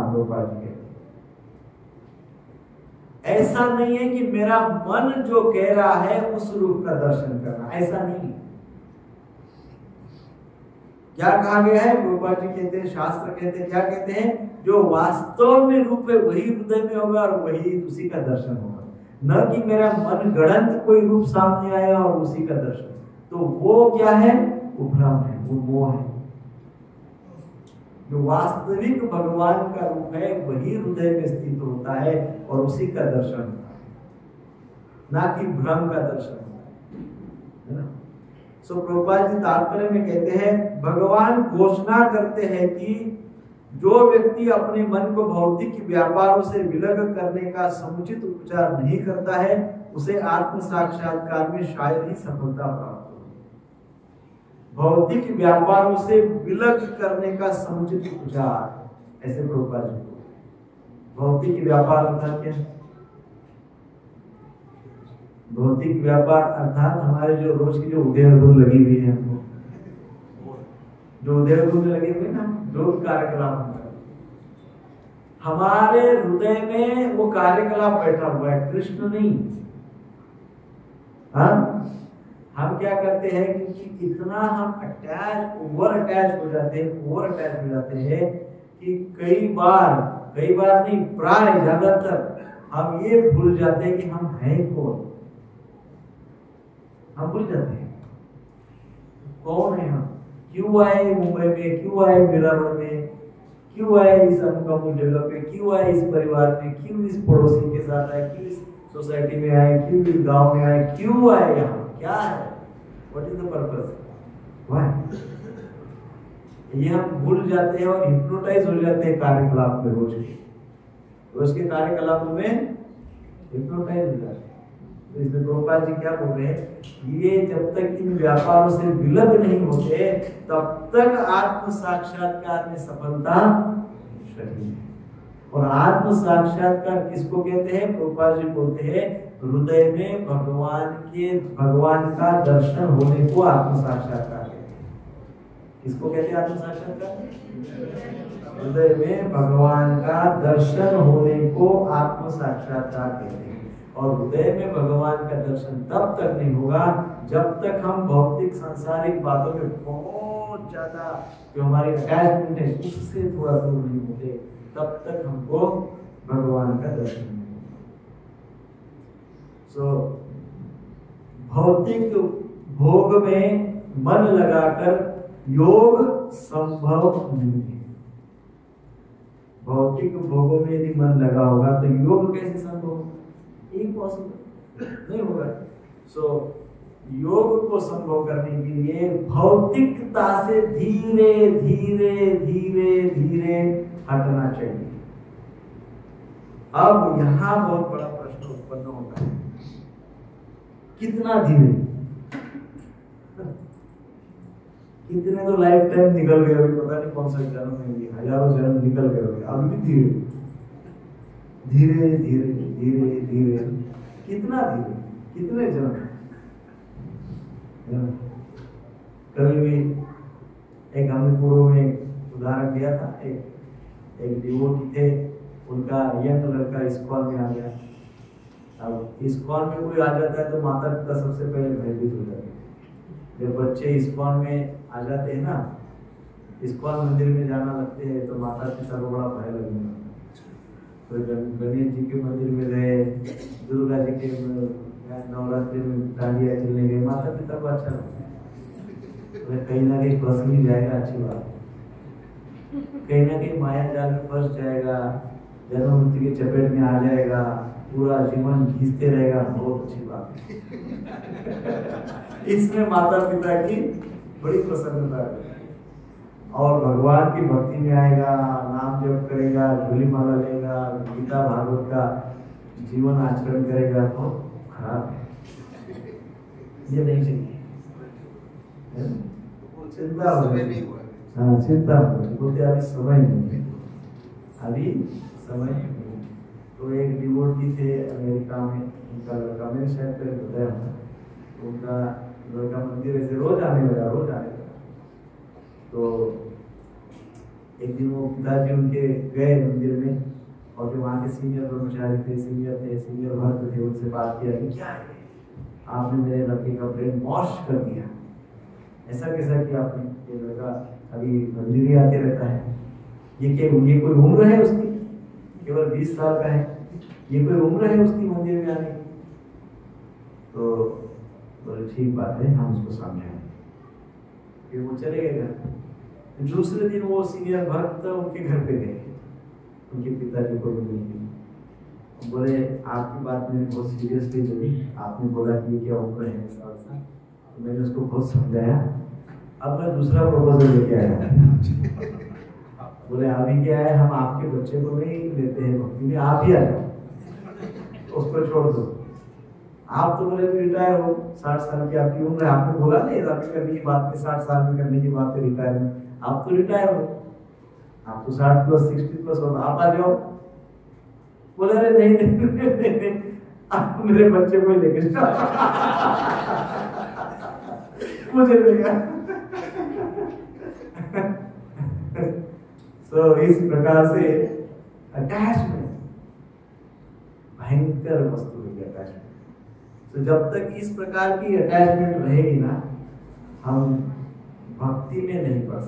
ऐसा नहीं है कि मेरा मन जो कह रहा है उस रूप का दर्शन करना, ऐसा नहीं। क्या कहा गया है? गोपाल जी कहते हैं, शास्त्र कहते हैं, क्या कहते हैं? जो वास्तव में रूप है वही हृदय में होगा और वही उसी का दर्शन होगा, न कि मेरा मन गढ़ंत कोई रूप सामने आया और उसी का दर्शन। तो वो क्या है? वो भ्रम है, वो मोह है। जो वास्तविक भगवान का रूप है वही हृदय में स्थित होता है और उसी का दर्शन होता है, ना कि भ्रम का दर्शन होता है। सो प्रभुपाद जी तात्पर्य में कहते हैं, भगवान घोषणा करते हैं कि जो व्यक्ति अपने मन को भौतिक व्यापारों से विलग करने का समुचित उपचार नहीं करता है उसे आत्म साक्षात्कार में शायद ही सफलता प्राप्त हो। भौतिक व्यापारों से विलग करने का समुचित उपचार, ऐसे प्रभुपाद जी को। भौतिक व्यापार अर्थात क्या? भौतिक व्यापार अर्थात हमारे जो रोज की जो उद्योग लगी हुई है, हमको जो उद्योग में लगे हुए ना, जो कार्यकलाप हमारे हृदय में वो कार्यकलाप बैठा हुआ है, कृष्ण नहीं। हम क्या करते हैं क्योंकि इतना हम ओवर अटैच हो जाते हैं कि कई बार नहीं, प्राय ज्यादातर हम ये भूल जाते हैं कि हम हैं कौन। हम भूल जाते हैं कौन है हम, क्यों आए मुंबई में, क्यों आए मिरावल में, क्यों आए इस अमुक जगह पे, क्यों आए इस परिवार में, क्यों इस पड़ोसी के साथ आए, क्यों इस सोसाइटी में आए, क्यों इस गांव में आए, क्यों आए यहाँ, क्या है, what is the purpose, why. ये हम भूल जाते हैं और हिप्नोटाइज हो जाते हैं कार्यकलाप में, रोज के कार्यकलापों में हिप्नोटाइज हो जाते हैं। तो इसमें गोपाल जी क्या बोल रहे हैं, ये जब तक इन व्यापारों से विलग नहीं होते तब तक आत्म साक्षात्कार में सफलता नहीं है। और आत्म साक्षात्कार किसको कहते हैं? गोपाल जी बोलते हैं हृदय में भगवान का दर्शन होने को आत्म साक्षात्कार कहते हैं। किसको कहते हैं आत्म साक्षात्कार? हृदय में भगवान का दर्शन होने को आत्म साक्षात्कार कहते हैं। और हृदय में भगवान का दर्शन तब तक नहीं होगा जब तक हम भौतिक सांसारिक बातों में बहुत ज्यादा जो हमारी अटैचमेंट है उससे थोड़ा दूर नहीं होते, तब तक हमको भगवान का दर्शन नहीं होगा। सो भौतिक भोग में मन लगाकर योग संभव नहीं है। भौतिक भोगों में यदि मन लगा होगा तो योग कैसे संभव होगा? इम्पॉसिबल, नहीं होगा। सो योग को संभव करने के लिए भौतिकता से धीरे धीरे धीरे धीरे हटना चाहिए। अब यहाँ बहुत बड़ा प्रश्न उत्पन्न होता है, कितना धीरे? कितने तो लाइफ टाइम निकल गए, अभी पता नहीं कौन सा जन्म में, हजारों जन्म निकल गए होंगे, अभी भी धीरे धीरे धीरे धीरे धीरे, कितना धीरे, कितने जन्म? कभी भी एक हमने पूर्व में उदाहरण दिया था, एक डिवोटी थे, उनका यंग लड़का इस्कॉन में आ गया। अब इस्कॉन में कोई आ जाता है तो माता पिता सबसे पहले भयभीत हो जाते हैं। जब बच्चे इस्कॉन में आ जाते हैं ना, इस्कॉन मंदिर में जाना लगते हैं तो माता पिता को बड़ा भय लगने लगता है। तो गणेश जी के मंदिर में गए, दुर्गा जी के नवरात्रि में डांडिया खेलने गए, माता पिता को अच्छा लगता है। कहीं ना कहीं फंस नहीं जाएगा, अच्छी बात, कहीं ना कहीं माया जाल में फंस जाएगा, जन्म मृत्यु के चपेट में आ जाएगा, पूरा जीवन घिसते रहेगा, बहुत अच्छी बात है। इसमें माता पिता की बड़ी प्रसन्नता है। और भगवान की भक्ति में आएगा, नाम जप करेगा, झोली माला लेगा, गीता भागवत का जीवन आचरण करेगा तो खराब है, ये नहीं चाहिए। चिंता हो रही, हाँ चिंता हो रही, बोलते अभी समय नहीं, अभी समय नहीं। तो एक डिवोटी थे अमेरिका में, उनका लड़का, मैंने शायद पहले बताया था, उनका लड़का मंदिर ऐसे रोज आने लगा। तो एक दिन वो पिताजी उनके गए मंदिर में, और जो वहाँ के सीनियर ब्रह्मचारी थे, सीनियर भक्त थे, उनसे बात किया कि क्या है आपने मेरे लड़के का ब्रेन वॉश कर दिया, ऐसा कैसा किया आपने? ये लड़का अभी मंदिर ही आते रहता है, ये कोई उम्र है उसकी? केवल 20 साल का है, ये कोई उम्र है उसकी मंदिर में आने की? तो बोले ठीक बात है, हम उसको समझाएंगे। फिर वो चले गए घर। दूसरे दिन वो सीनियर भक्त उनके घर पे गए, उनके पिताजी को मिलने के लिए। बोले आपकी बात मैंने बहुत सीरियसली ली, आपने बोला कि ये क्या उम्र है साल सा, तो मैंने उसको बहुत समझाया, अब मैं दूसरा प्रपोजल लेके आया। बोले अभी क्या है, हम आपके बच्चे को नहीं लेते हैं भक्ति में, आप ही आ जाओ, तो उसको छोड़ दो। आप तो बोले रिटायर हो, 60 साल की आपकी उम्र है, आपने बोला नहीं अभी करने की बात है, 60 साल में करने की बात है रिटायरमेंट, आप तो रिटायर हो, आप तो 60 प्लस 60 प्लस हो, आप आ जाओ। बोले अरे नहीं, आप मेरे बच्चे को लेकर जाओ, मुझे लेगा। तो इस प्रकार से अटैचमेंट भयंकर वस्तु है अटैचमेंट। तो जब तक इस प्रकार की अटैचमेंट रहेगी ना, हम भक्ति में नहीं पड़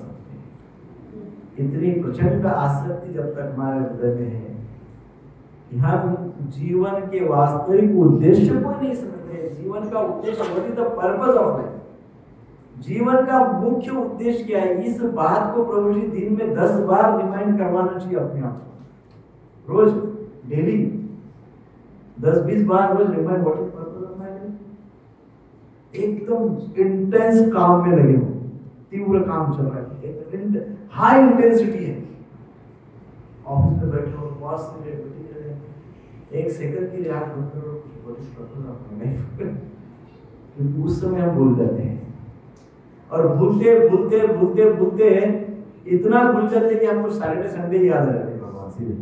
सकते। इतनी प्रचंड आसक्ति जब तक हमारे हृदय में है कि हम जीवन के वास्तविक उद्देश्य को नहीं समझते। जीवन का उद्देश्य, what is the purpose of life, जीवन का मुख्य उद्देश्य क्या है, इस बात को प्रभु जी दिन में 10 बार रिमाइंड करवाना चाहिए अपने आप को, रोज डेली 10-20 बार रोज remind, what is purpose of my life. एकदम इंटेंस काम में लगे हो, तीव्र काम चल रहा है, हाई इंटेंसिटी है, ऑफिस में बैठे हो, बॉस से मीटिंग कर रहे हैं, 1 सेकंड के लिए आप बोल रहे हो what is purpose of my life, क्योंकि उस समय हम भूल जाते हैं। और भूलते इतना भूल जाते कि हमको सैटरडे संडे याद रहते हैं भगवान सीधे।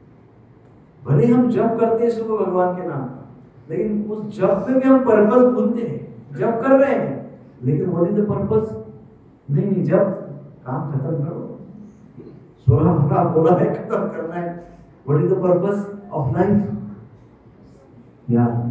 भले हम जप करते हैं सुबह भगवान के नाम, लेकिन उस जप में भी हम पर्पस भूलते हैं। जप कर रहे हैं लेकिन व्हाट इज द पर्पस? नहीं, जब काम खत्म करो, 16 महीना बोला है खत्म करना है, what is the purpose of life यार।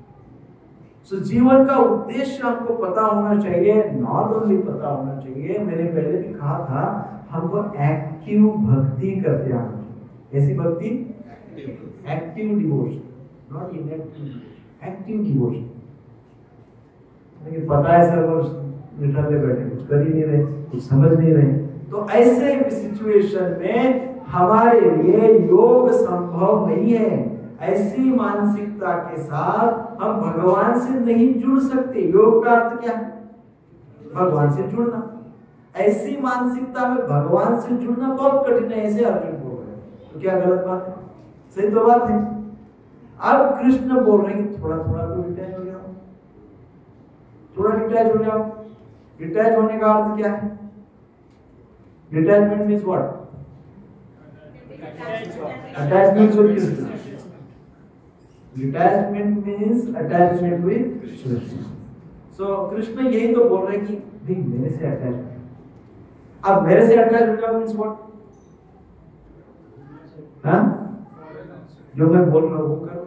तो जीवन का उद्देश्य हमको पता होना चाहिए, नॉट ओनली पता होना चाहिए, मैंने पहले भी कहा था, हमको एक्टिव भक्ति करते आना चाहिए। ऐसी भक्ति, active devotion, not inactive, active devotion. लेकिन पता है सब निठाले बैठे, कुछ कर ही नहीं रहे, कुछ समझ नहीं रहे, तो ऐसे सिचुएशन में हमारे लिए योग संभव नहीं है। ऐसी मानसिकता के साथ हम भगवान से नहीं जुड़ सकते। योग का अर्थ क्या है? भगवान से जुड़ना। ऐसी मानसिकता में भगवान से जुड़ना बहुत कठिन है, ऐसे अर्जुन बोल रहे हैं। तो क्या गलत बात है? सही तो बात है। अब कृष्ण बोल रहे हैं थोड़ा थोड़ा तो डिटैच हो जाओ, थोड़ा डिटैच हो जाओ। डिटैच होने का अर्थ क्या है? Detachment means what? Attachment with Krishna. Detachment means attachment with Krishna. So Krishna यही तो बोल रहे हैं कि भाई मेरे से अटैच हो। अब मेरे से अटैच हो जाओ means what? हाँ? जो मैं बोल रहा हूँ वो करो।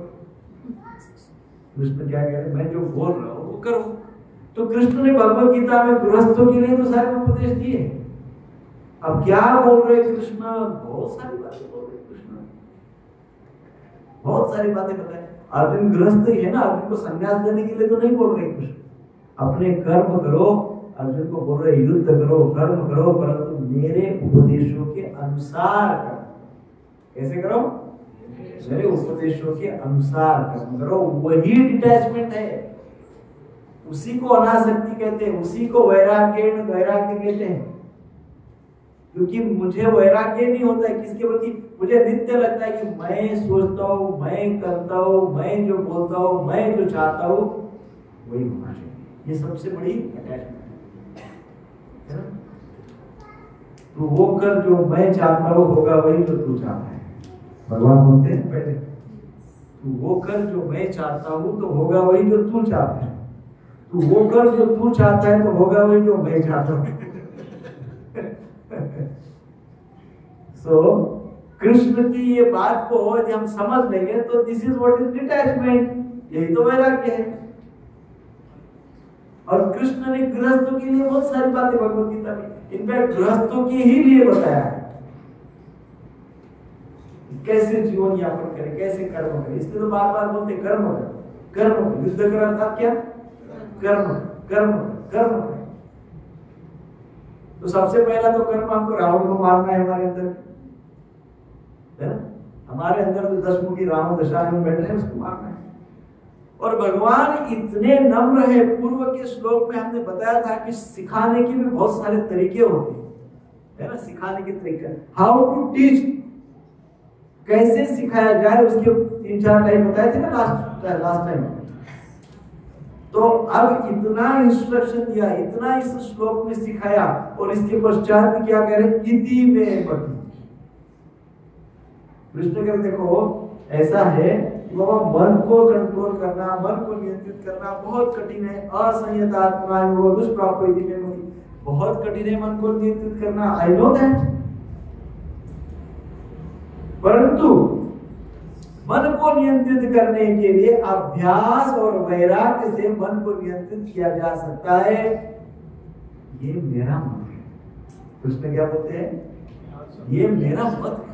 कृष्ण क्या कह रहे हैं? मैं जो बोल रहा हूँ वो करो। तो कृष्ण ने भगवद गीता में गृहस्थों के लिए तो सारे उपदेश दिए। अब क्या बोल रहे कृष्ण? बहुत सारी बातें बोल रहे कृष्ण, बहुत सारी बातें बताए। अर्जुन गृहस्थ ही है ना, अर्जुन को संन्यास देने के लिए तो नहीं बोल रहे कृष्ण। अपने कर्म करो, अर्जुन को बोल रहे युद्ध करो, कर्म करो, परंतु मेरे उपदेशों के अनुसार करो। कैसे करो? मेरे उपदेशों के अनुसार कर्म करो। वही डिटैचमेंट है। उसी को अनासक्ति कहते हैं, उसी को वैराग्य कहते हैं। क्योंकि मुझे वैराग्य नहीं होता है किसके प्रति, मुझे नित्य लगता है कि मैं सोचता हूँ, मैं करता हूँ, मैं जो बोलता हूँ, मैं जो चाहता हूँ वही होना चाहिए। ये सबसे बड़ी अटैचमेंट है ना। तो वो कर जो मैं चाहता हूँ होगा वही जो तू चाहता है। भगवान बोलते हैं पहले तू वो कर जो मैं चाहता हूँ तो होगा वही जो तू चाहता है, तू वो कर जो तू चाहता है तो होगा वही जो मैं चाहता हूँ। So, कृष्ण की ये बात को यदि हम समझ लेंगे तो this is what is detachment, यही तो वैराग्य है। और कृष्ण ने गृहस्थों के लिए बहुत सारी बातें भगवत गीता में, इनफैक्ट गृहस्थों के ही लिए बताया है कैसे जीवन यापन करें, कैसे कर्म करें। इसलिए तो बार बार बोलते कर्म कर, कर्म कर। युद्ध का अर्थ क्या, कर्म कर्म कर्म कर। तो सबसे पहला तो कर्म हमको रावण को मारना है, हमारे अंदर है ना, हमारे अंदर जो 10 मुखी रावण दशा में बैठ रहे हैं उसको मारना है। और भगवान इतने नम्र है, पूर्व के श्लोक में हमने बताया था कि सिखाने के भी बहुत सारे तरीके होते हैं, है ना, सिखाने के तरीके, हाउ टू टीच, कैसे सिखाया जाए उसके 3-4 लाइन बताए थे ना लास्ट टाइम। तो अब इतना इंस्ट्रक्शन दिया, इतना इस श्लोक में सिखाया, और इसके पश्चात भी क्या कह रहे, इति में पति। कृष्ण कह देखो ऐसा है कि बाबा मन को कंट्रोल करना, मन को नियंत्रित करना बहुत कठिन है। असंयत आत्मा वो दुष्प्राप्ति में बहुत कठिन है मन को नियंत्रित करना, आई नो दैट। परंतु मन को नियंत्रित करने के लिए अभ्यास और वैराग्य से मन को नियंत्रित किया जा सकता है। ये मेरा मत है। कृष्ण क्या बोलते हैं, ये मेरा मत है।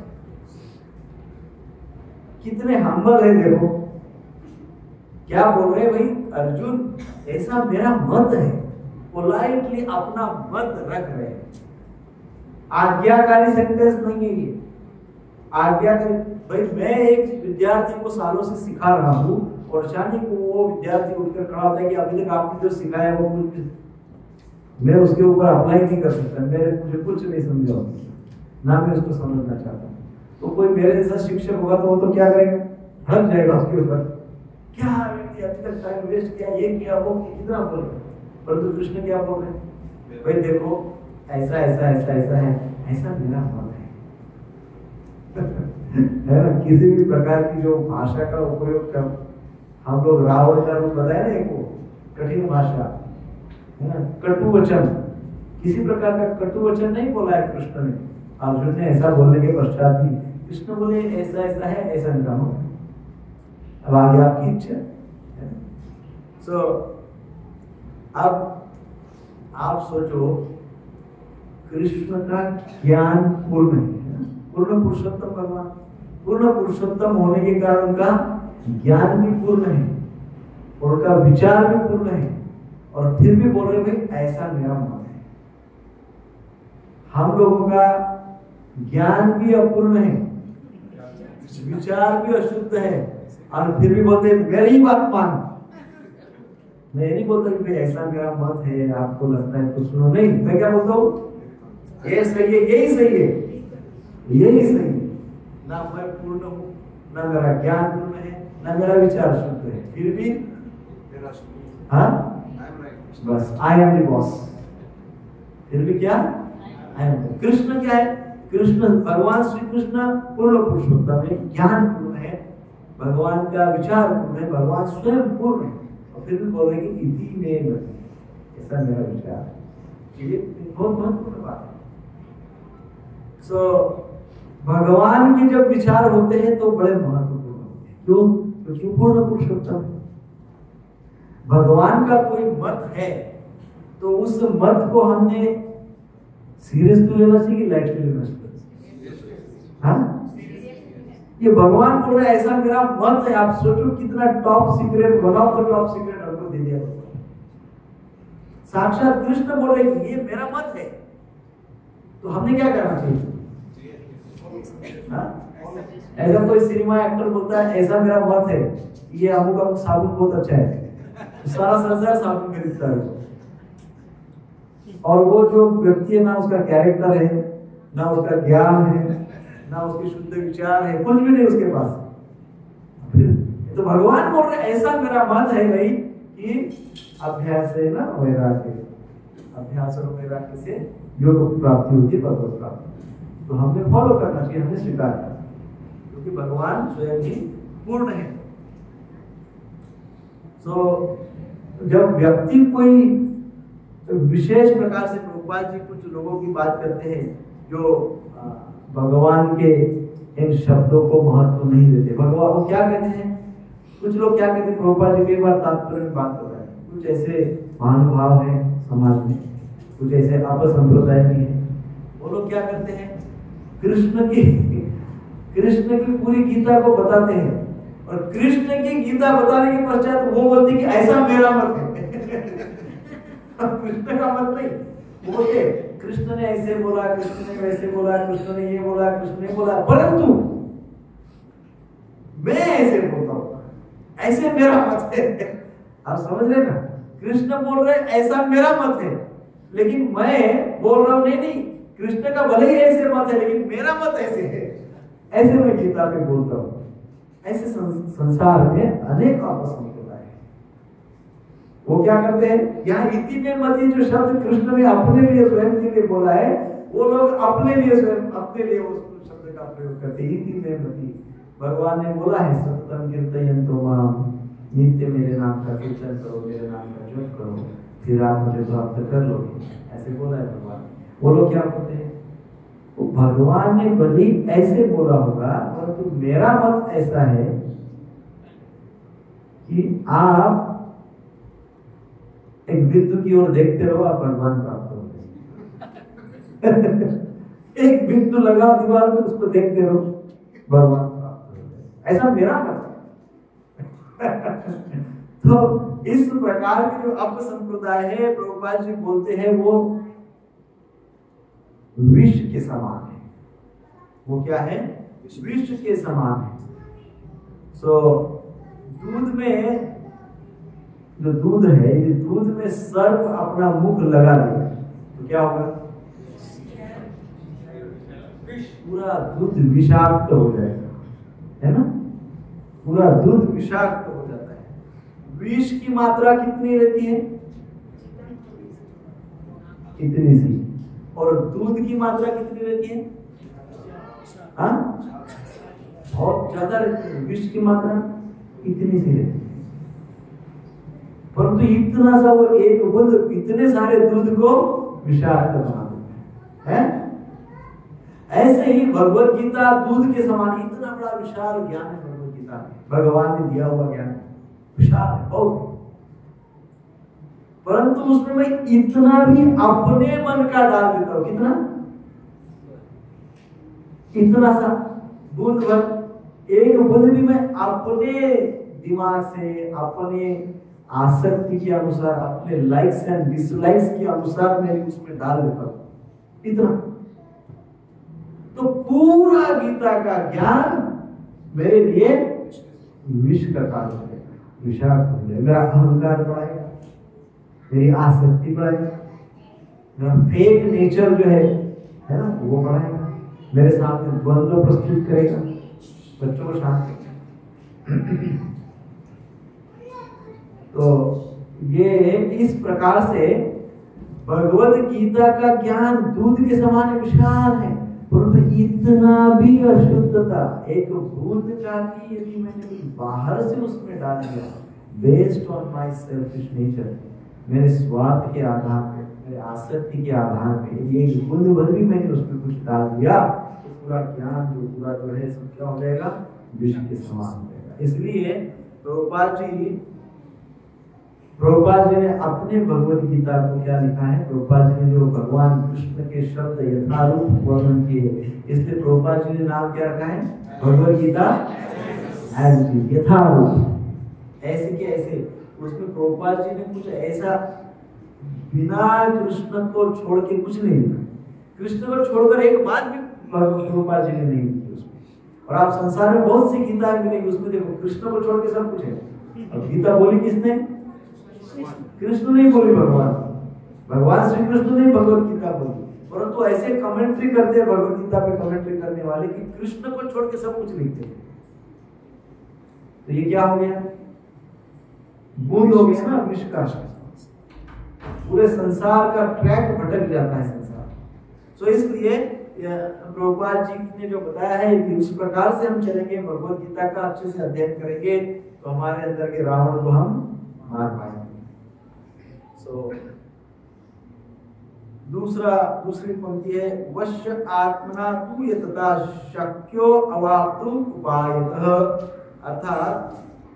कितने हम्बल है देखो, क्या बोल रहे भाई अर्जुन, ऐसा मेरा मत है, पोलाइटली अपना मत रख रहे हैं। आज्ञाकारी सेंटेंस नहीं है ये, आज्ञाकारी। भाई मैं एक विद्यार्थी को सालों से सिखा रहा हूँ और अचानक वो विद्यार्थी उठकर खड़ा होता है कि अभी तक आपने जो सिखाया वो कुछ मैं उसके ऊपर अप्लाई नहीं कर सकता, मुझे कुछ नहीं समझा ना मैं उसको समझना चाहता हूँ। तो कोई मेरे जैसा शिक्षक होगा तो वो तो क्या करेगा, भड़क जाएगा उसके ऊपर, क्या अभी तक टाइम वेस्ट किया, ये किया वो कितना बोल रहे। परंतु कृष्ण क्या बोल रहे, भाई देखो ऐसा ऐसा ऐसा ऐसा है, ऐसा मेरा मत है ना। किसी भी प्रकार की जो भाषा का उपयोग कर, हम लोग रावण का रूप बताया ना, एक वो कठिन भाषा है ना, कटु वचन, किसी प्रकार का कटु वचन नहीं बोला है कृष्ण ने। अर्जुन ने ऐसा बोलने के पश्चात भी कृष्ण बोले ऐसा ऐसा है, ऐसा नहीं हो, अब आगे आपकी इच्छा है। सो अब आप सोचो, कृष्ण का ज्ञान पूर्ण है, पूर्ण पुरुषोत्तम भगवान, पूर्ण पुरुषोत्तम होने के कारण उनका ज्ञान भी पूर्ण है और उनका विचार भी पूर्ण है, और फिर भी बोल रहे भाई ऐसा मेरा मत है। हम लोगों का ज्ञान भी अपूर्ण है, विचार भी अशुद्ध है, और फिर भी बोलते मेरी बात मान। मैं नहीं बोलता कि भाई ऐसा मेरा मत है, आपको लगता है तो सुनो, नहीं, मैं क्या बोलता हूँ, ये सही है, यही सही है, यही सही है। ना मैं पूर्ण हूँ, ना मेरा ज्ञान पूर्ण है, ना मेरा विचार शुद्ध है, फिर भी हाँ बस आई एम द बॉस। फिर भी क्या, आई एम। कृष्ण क्या है, कृष्ण भगवान श्री कृष्ण पूर्ण पुरुषोत्तम है, ज्ञान पूर्ण है, भगवान का विचार पूर्ण है, भगवान स्वयं पूर्ण है, और फिर भी बोल रहे कि इति में मति, ऐसा मेरा विचार है। ये बहुत महत्वपूर्ण बात है। सो भगवान के जब विचार होते हैं तो बड़े महत्वपूर्ण होते हैं। क्यों, क्योंकि पूर्ण पुरुषोत्तम है। भगवान का कोई मत है तो उस मत को हमने सीरियस तो लेना चाहिए, लाइटली लेना चाहिए। हाँ, ये भगवान बोल रहे ऐसा मेरा मत है। आप सोचो कितना top secret, one of the top secret हमको दे दिया। साक्षात कृष्ण बोल रहे कि ये मेरा मत है, तो हमने क्या करना चाहिए। ऐसा कोई सिनेमा एक्टर बोलता है ऐसा मेरा मत है, ये अमुक अमुक साबुन बहुत अच्छा है, सारा संसार साबुन खरीदता है। और वो जो व्यक्ति है ना उसका कैरेक्टर है, ना उसका ज्ञान है, ना उसके शुद्ध विचार है, कुछ भी नहीं उसके पास। फिर तो भगवान बोल रहे ऐसा मेरा मत है भाई कि अभ्यास है ना वैराग्य, अभ्यास और वैराग्य से योग प्राप्ति होती है, भगवत प्राप्ति। तो हमें फॉलो करना चाहिए, हमें स्वीकार करना, क्योंकि भगवान स्वयं ही पूर्ण है। जब व्यक्ति कोई विशेष प्रकार से, प्रभुपाद जी कुछ लोगों की बात करते हैं जो भगवान के इन शब्दों को महत्व नहीं देते। भगवान वो क्या कहते हैं, कुछ लोग क्या कहते हैं, प्रभुपाद जी कई बार तात्पर्य में बात कर रहे हैं, कुछ ऐसे महानुभाव है समाज में, कुछ ऐसे आपस संप्रदाय भी है, वो लोग क्या करते हैं, कृष्ण की पूरी गीता को बताते हैं, और कृष्ण की गीता बताने के पश्चात वो बोलते कि ऐसा मेरा मत है। कृष्ण का मत नहीं, वो बोलते कृष्ण ने ऐसे बोला, कृष्ण ने वैसे बोला, कृष्ण ने ये बोला, कृष्ण ने बोला, परंतु मैं ऐसे बोलता हूँ, ऐसे मेरा मत है। आप समझ रहे ना, कृष्ण बोल रहे ऐसा मेरा मत है, लेकिन मैं बोल रहा हूँ नहीं, कृष्ण का भले ही ऐसे मत है लेकिन मेरा मत ऐसे है। ऐसे मैं गीता पे बोलता हूँ। ऐसे संसार में अनेक आपस संप्रदाय है। वो क्या करते हैं, यहाँ इति में मति जो शब्द कृष्ण ने अपने लिए स्वयं के लिए बोला है, वो लोग अपने लिए स्वयं अपने लिए उस शब्द का प्रयोग करते हैं, इति में मति। भगवान ने बोला है सततम कीर्तयन्तो माम, नित्य मेरे नाम का कीर्तन करो, मेरे नाम का जप करो, फिर आप मुझे प्राप्त कर लोगे, ऐसे बोला है भगवान। वो लोग क्या बोलते हैं, भगवान ने भले ऐसे बोला होगा, परंतु मेरा मत ऐसा है कि आप एक बिंदु की ओर देखते रहो, आप भगवान प्राप्त होंगे। एक बिंदु लगाओ दीवार पे, उसको देखते रहो, भगवान प्राप्त होंगे, ऐसा मेरा मत है। तो इस प्रकार के जो अप संप्रदाय है, प्रभुपाद जी बोलते हैं वो विष के समान है। वो क्या है, विष के समान है। दूध में जो दूध है, यदि दूध में सर्प अपना मुख लगा दे तो क्या होगा, पूरा दूध विषाक्त हो जाएगा, है ना, पूरा दूध विषाक्त हो जाता है। विष की मात्रा कितनी रहती है, इतनी सी, और दूध की मात्रा कितनी रहती है, हाँ बहुत ज्यादा रहती है। विष की मात्रा इतनी सी रहती है, परंतु इतना सा वो एक बूंद इतने सारे दूध को विषाक्त बना देता है। ऐसे ही भगवत गीता दूध के समान, इतना बड़ा विशाल ज्ञान है भगवत गीता में, भगवान ने दिया हुआ ज्ञान विशाल है बहुत, परंतु उसमें मैं इतना भी अपने मन का डाल देता हूं। कितना, इतना सा बूंद भर, एक बूंद भी मैं अपने दिमाग से, अपने आसक्ति के अनुसार, अपने लाइक्स एंड डिसलाइक्स के अनुसार मैं उसमें डाल देता हूं, इतना। तो पूरा गीता का ज्ञान मेरे लिए विष का कारण बनेगा, विषाक्त हो जाएगा, मेरा अहंकार बढ़ाएगा, मेरी आसक्ति बढ़ाएगा, मेरा फेक नेचर जो है ना वो बढ़ाएगा, मेरे सामने द्वंद्व प्रस्तुत करेगा, बच्चों को शांत करेगा। तो ये इस प्रकार से भगवत गीता का ज्ञान दूध के समान विशाल है, परंतु इतना भी अशुद्धता, एक बूंद का भी यदि मैंने बाहर से उसमें डाल दिया, based on my selfish nature, मेरे स्वार्थ के आधार पे, मेरे आसक्ति के आधार पे, ये बूंद भर भी मैंने उसमें कुछ डाल दिया, तो पूरा ज्ञान जो पूरा जो है सब क्या हो जाएगा, विष के समान हो जाएगा। इसलिए प्रभुपाद जी ने अपने भगवत गीता को क्या लिखा है, प्रभुपाद जी ने जो भगवान कृष्ण के शब्द यथारूप वर्णन किए, इसलिए प्रभुपाद जी ने नाम क्या रखा है, Bhagavad Gita as it is, यथारूप, ऐसे के ऐसे। उसमें प्रभुपाद जी ने कुछ ऐसा बिना कृष्ण को छोड़ के कुछ नहीं लिखा, कृष्ण को छोड़कर एक बात भी प्रभुपाद जी ने नहीं लिखी उसमें। और आप संसार में बहुत सी गीताएं मिलेंगी, उसमें देखो कृष्ण को छोड़ के सब कुछ है, और गीता बोली किसने, कृष्ण नहीं बोली, भगवान श्री कृष्ण ने भगवत गीता बोली, परंतु ऐसे कमेंट्री करते हैं भगवत गीता पे कमेंट्री करने वाले कि कृष्ण को छोड़ के सब कुछ लिखते हैं। तो ये क्या हो गया, भूल हो गया ना विश्व का, पूरे संसार का ट्रैक भटक जाता है संसार। तो इसलिए प्रभुपाद जी ने जो बताया है कि उस प्रकार से हम चलेंगे, भगवत गीता का अच्छे से अध्ययन करेंगे तो हमारे अंदर के रावण को हम मार पाएंगे। सो दूसरी पंक्ति है, वश्य आत्मना तु यतता शक्यो अवाप्तु उपायतः, अर्थात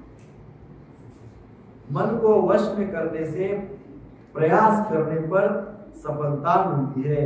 मन को वश में करने से, प्रयास करने पर सफलता मिलती है।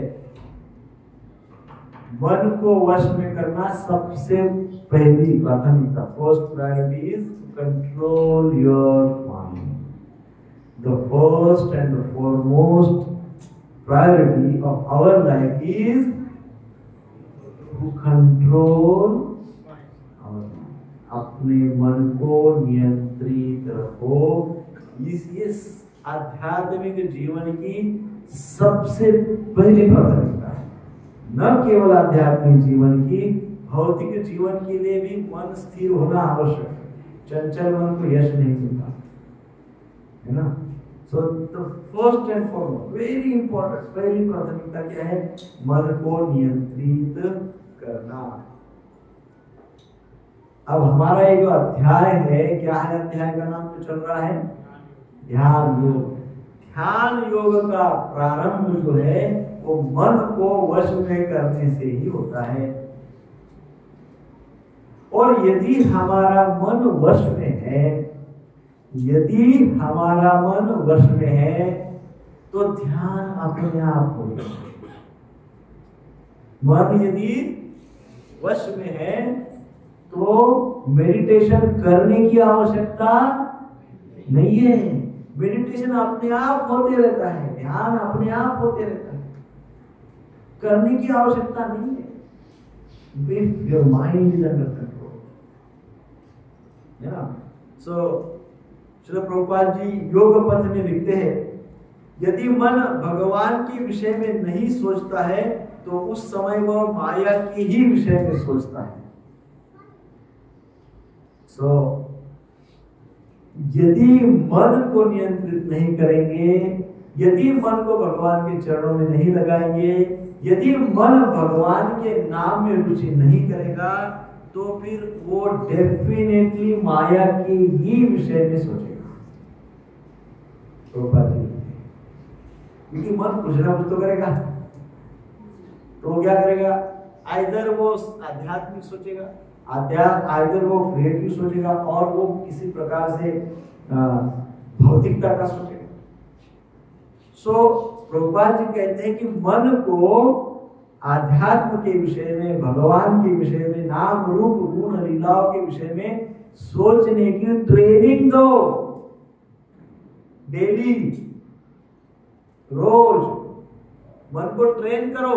मन को वश में करना सबसे पहली प्राथमिकता, first priority is control your mind. The first and the foremost priority of our life is to control our mind. अपने मन को नियंत्रित रखो। इस आध्यात्मिक जीवन की सबसे पहली प्राथमिकता है। न केवल आध्यात्मिक जीवन की, भौतिक जीवन के लिए भी मन स्थिर होना आवश्यक है। चंचल मन को यश नहीं मिलता है ना। So the first and foremost, very important, पहली प्राथमिकता क्या है, मन को नियंत्रित करना। अब हमारा ये जो अध्याय है, क्या है अध्याय का नाम जो चल रहा है, ध्यान योग। ध्यान योग का प्रारंभ जो है वो मन को वश में करने से ही होता है। और यदि हमारा मन वश में है, यदि हमारा मन वश में है तो ध्यान अपने आप होगा। मन यदि वश में है तो मेडिटेशन करने की आवश्यकता नहीं है। मेडिटेशन अपने आप होते रहता है, ध्यान अपने आप होते रहता है, करने की आवश्यकता नहीं है। If your mind is under control, yeah. So Shri Prabhupada ji योग पथ में लिखते हैं, यदि मन भगवान के विषय में नहीं सोचता है तो उस समय वह माया के ही विषय में सोचता है। सो यदि मन को नियंत्रित नहीं करेंगे, यदि मन को भगवान के चरणों में नहीं लगाएंगे, यदि मन भगवान के नाम में रुचि नहीं करेगा तो फिर वो डेफिनेटली माया के ही विषय में सोचेगा। क्योंकि मन कुछ ना कुछ तो करेगा, तो वो क्या करेगा, आइदर वो आध्यात्मिक सोचेगा, आइदर वो क्रिएटिव सोचेगा, और वो किसी प्रकार से भौतिकता का सोचेगा। सो प्रभुपाद जी कहते हैं कि मन को आध्यात्म के विषय में, भगवान के विषय में, नाम रूप गुण लीलाओं के विषय में सोचने की ट्रेनिंग दो। डेली, रोज मन को ट्रेन करो।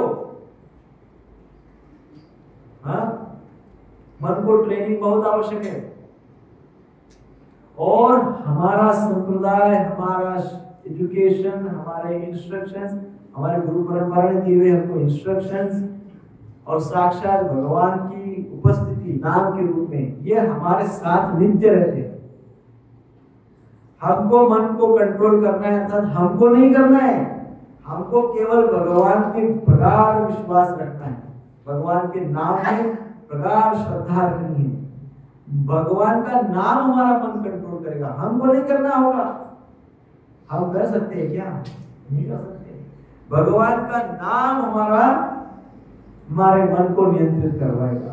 हाँ, मन को ट्रेनिंग बहुत आवश्यक है। और हमारा संप्रदाय, हमारा एजुकेशन, हमारे इंस्ट्रक्शंस, हमारे गुरु परंपरा ने दिए हुए हमको इंस्ट्रक्शंस और साक्षात भगवान की उपस्थिति नाम के रूप में, ये हमारे साथ नित्य रहते हैं। हमको मन को कंट्रोल करना है, अर्थात हमको नहीं करना है, हमको केवल भगवान पे प्रगाढ़ विश्वास रखना है, भगवान के नाम में प्रगाढ़ श्रद्धा रखनी है। भगवान का नाम हमारा मन कंट्रोल करेगा, हमको नहीं करना होगा। हम कर सकते हैं क्या? नहीं कर सकते। भगवान का नाम हमारे मन को नियंत्रित करवाएगा।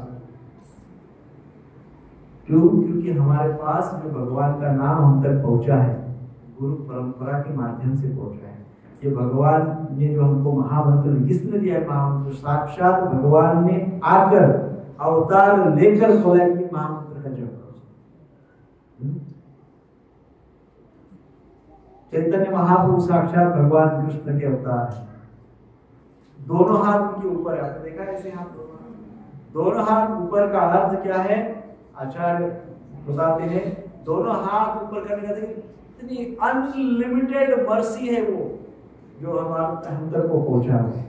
क्यों? क्योंकि हमारे पास जो भगवान का नाम हम तक पहुंचा है, गुरु परंपरा के माध्यम से पहुंचा है। ये भगवान ने जो हमको महामंत्र किसने दिया है? महामंत्र साक्षात भगवान ने आकर अवतार लेकर बोला कि महामंत्र का जप करो। चैतन्य महाप्रभु साक्षात भगवान कृष्ण के अवतार है। दोनों हाथ उनके ऊपर है, आपने देखा ऐसे हाथ दोनों हाथ ऊपर का अर्थ क्या है? आचार्य बताते हैं दोनों हाथ ऊपर करने का, इतनी अनलिमिटेड मर्सी है वो जो हम तक को पहुंचा है।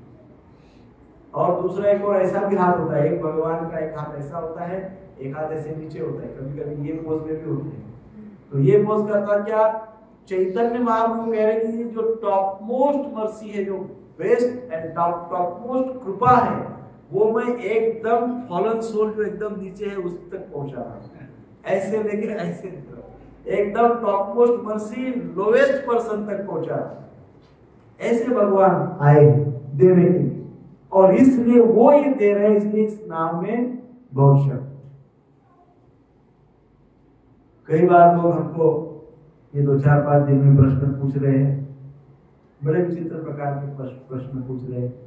और दूसरा एक और ऐसा भी हाथ होता है, एक भगवान का एक हाथ ऐसा होता है, एक हाथ ऐसे नीचे होता है, कभी कभी ये पोज में भी होते हैं। तो ये पोज करता क्या, चैतन्य महाप्रभु कह रहे हैं कि जो टॉप मोस्ट मर्सी है, जो बेस्ट एंड टॉप मोस्ट कृपा है, वो मैं एकदम फॉलन सोल जो एकदम नीचे है उस तक पहुंचा रहा हूं। ऐसे लेके ऐसे एकदम top most mercy lowest person तक पहुंचा रहा हूं। ऐसे भगवान आए देने के लिए, और इसलिए वो ये दे रहे हैं, इसलिए इस नाम में बहुत शक्ति। कई बार लोग हमको ये 2-4-5 दिन में प्रश्न पूछ रहे हैं, बड़े विचित्र प्रकार के प्रश्न पूछ रहे हैं।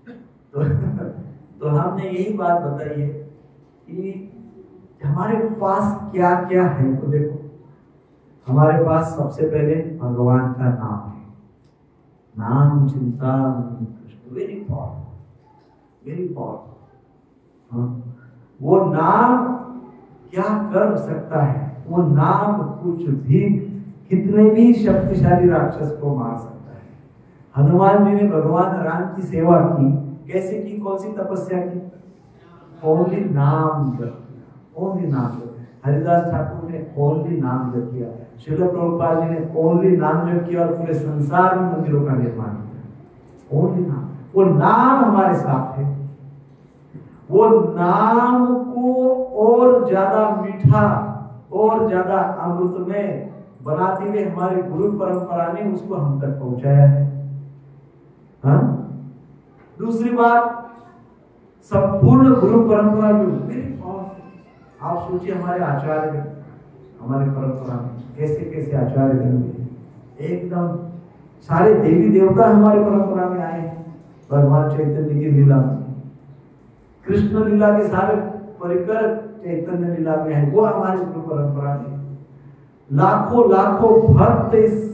तो हमने यही बात बताई है कि हमारे पास क्या क्या है। तो देखो, हमारे पास सबसे पहले भगवान का नाम है, नाम चिंता वेरी इंपॉर्टेंट, वेरी इंपॉर्टेंट। वो नाम क्या कर सकता है, वो नाम कुछ भी, कितने भी शक्तिशाली राक्षस को मार सकता है। हनुमान जी ने भगवान राम की सेवा की, कैसे की, कौन सी तपस्या की, ओनली नाम जप किया, ओनली नाम जप। हरिदास ठाकुर ने ओनली नाम जप किया, श्रील प्रभुपाद जी ने ओनली नाम जप किया और पूरे संसार में मंदिरों का निर्माण किया, ओनली नाम। वो नाम हमारे साथ है, वो नाम को और ज्यादा मीठा और ज्यादा अमृत में बनाते हुए हमारे गुरु परंपरा ने उसको हम तक पहुंचाया है। हाँ? दूसरी बात, संपूर्ण गुरु परंपरा जो मेरी आप सोचिए, हमारे आचार्य हमारे परंपरा में कैसे कैसे आचार्य बने, एकदम सारे देवी देवता हमारे परंपरा में आए हैं। भगवान चैतन्य की लीला में, कृष्ण लीला के सारे परिकर चैतन्य लीला में है, वो हमारे गुरु परंपरा में। लाखों लाखों भक्त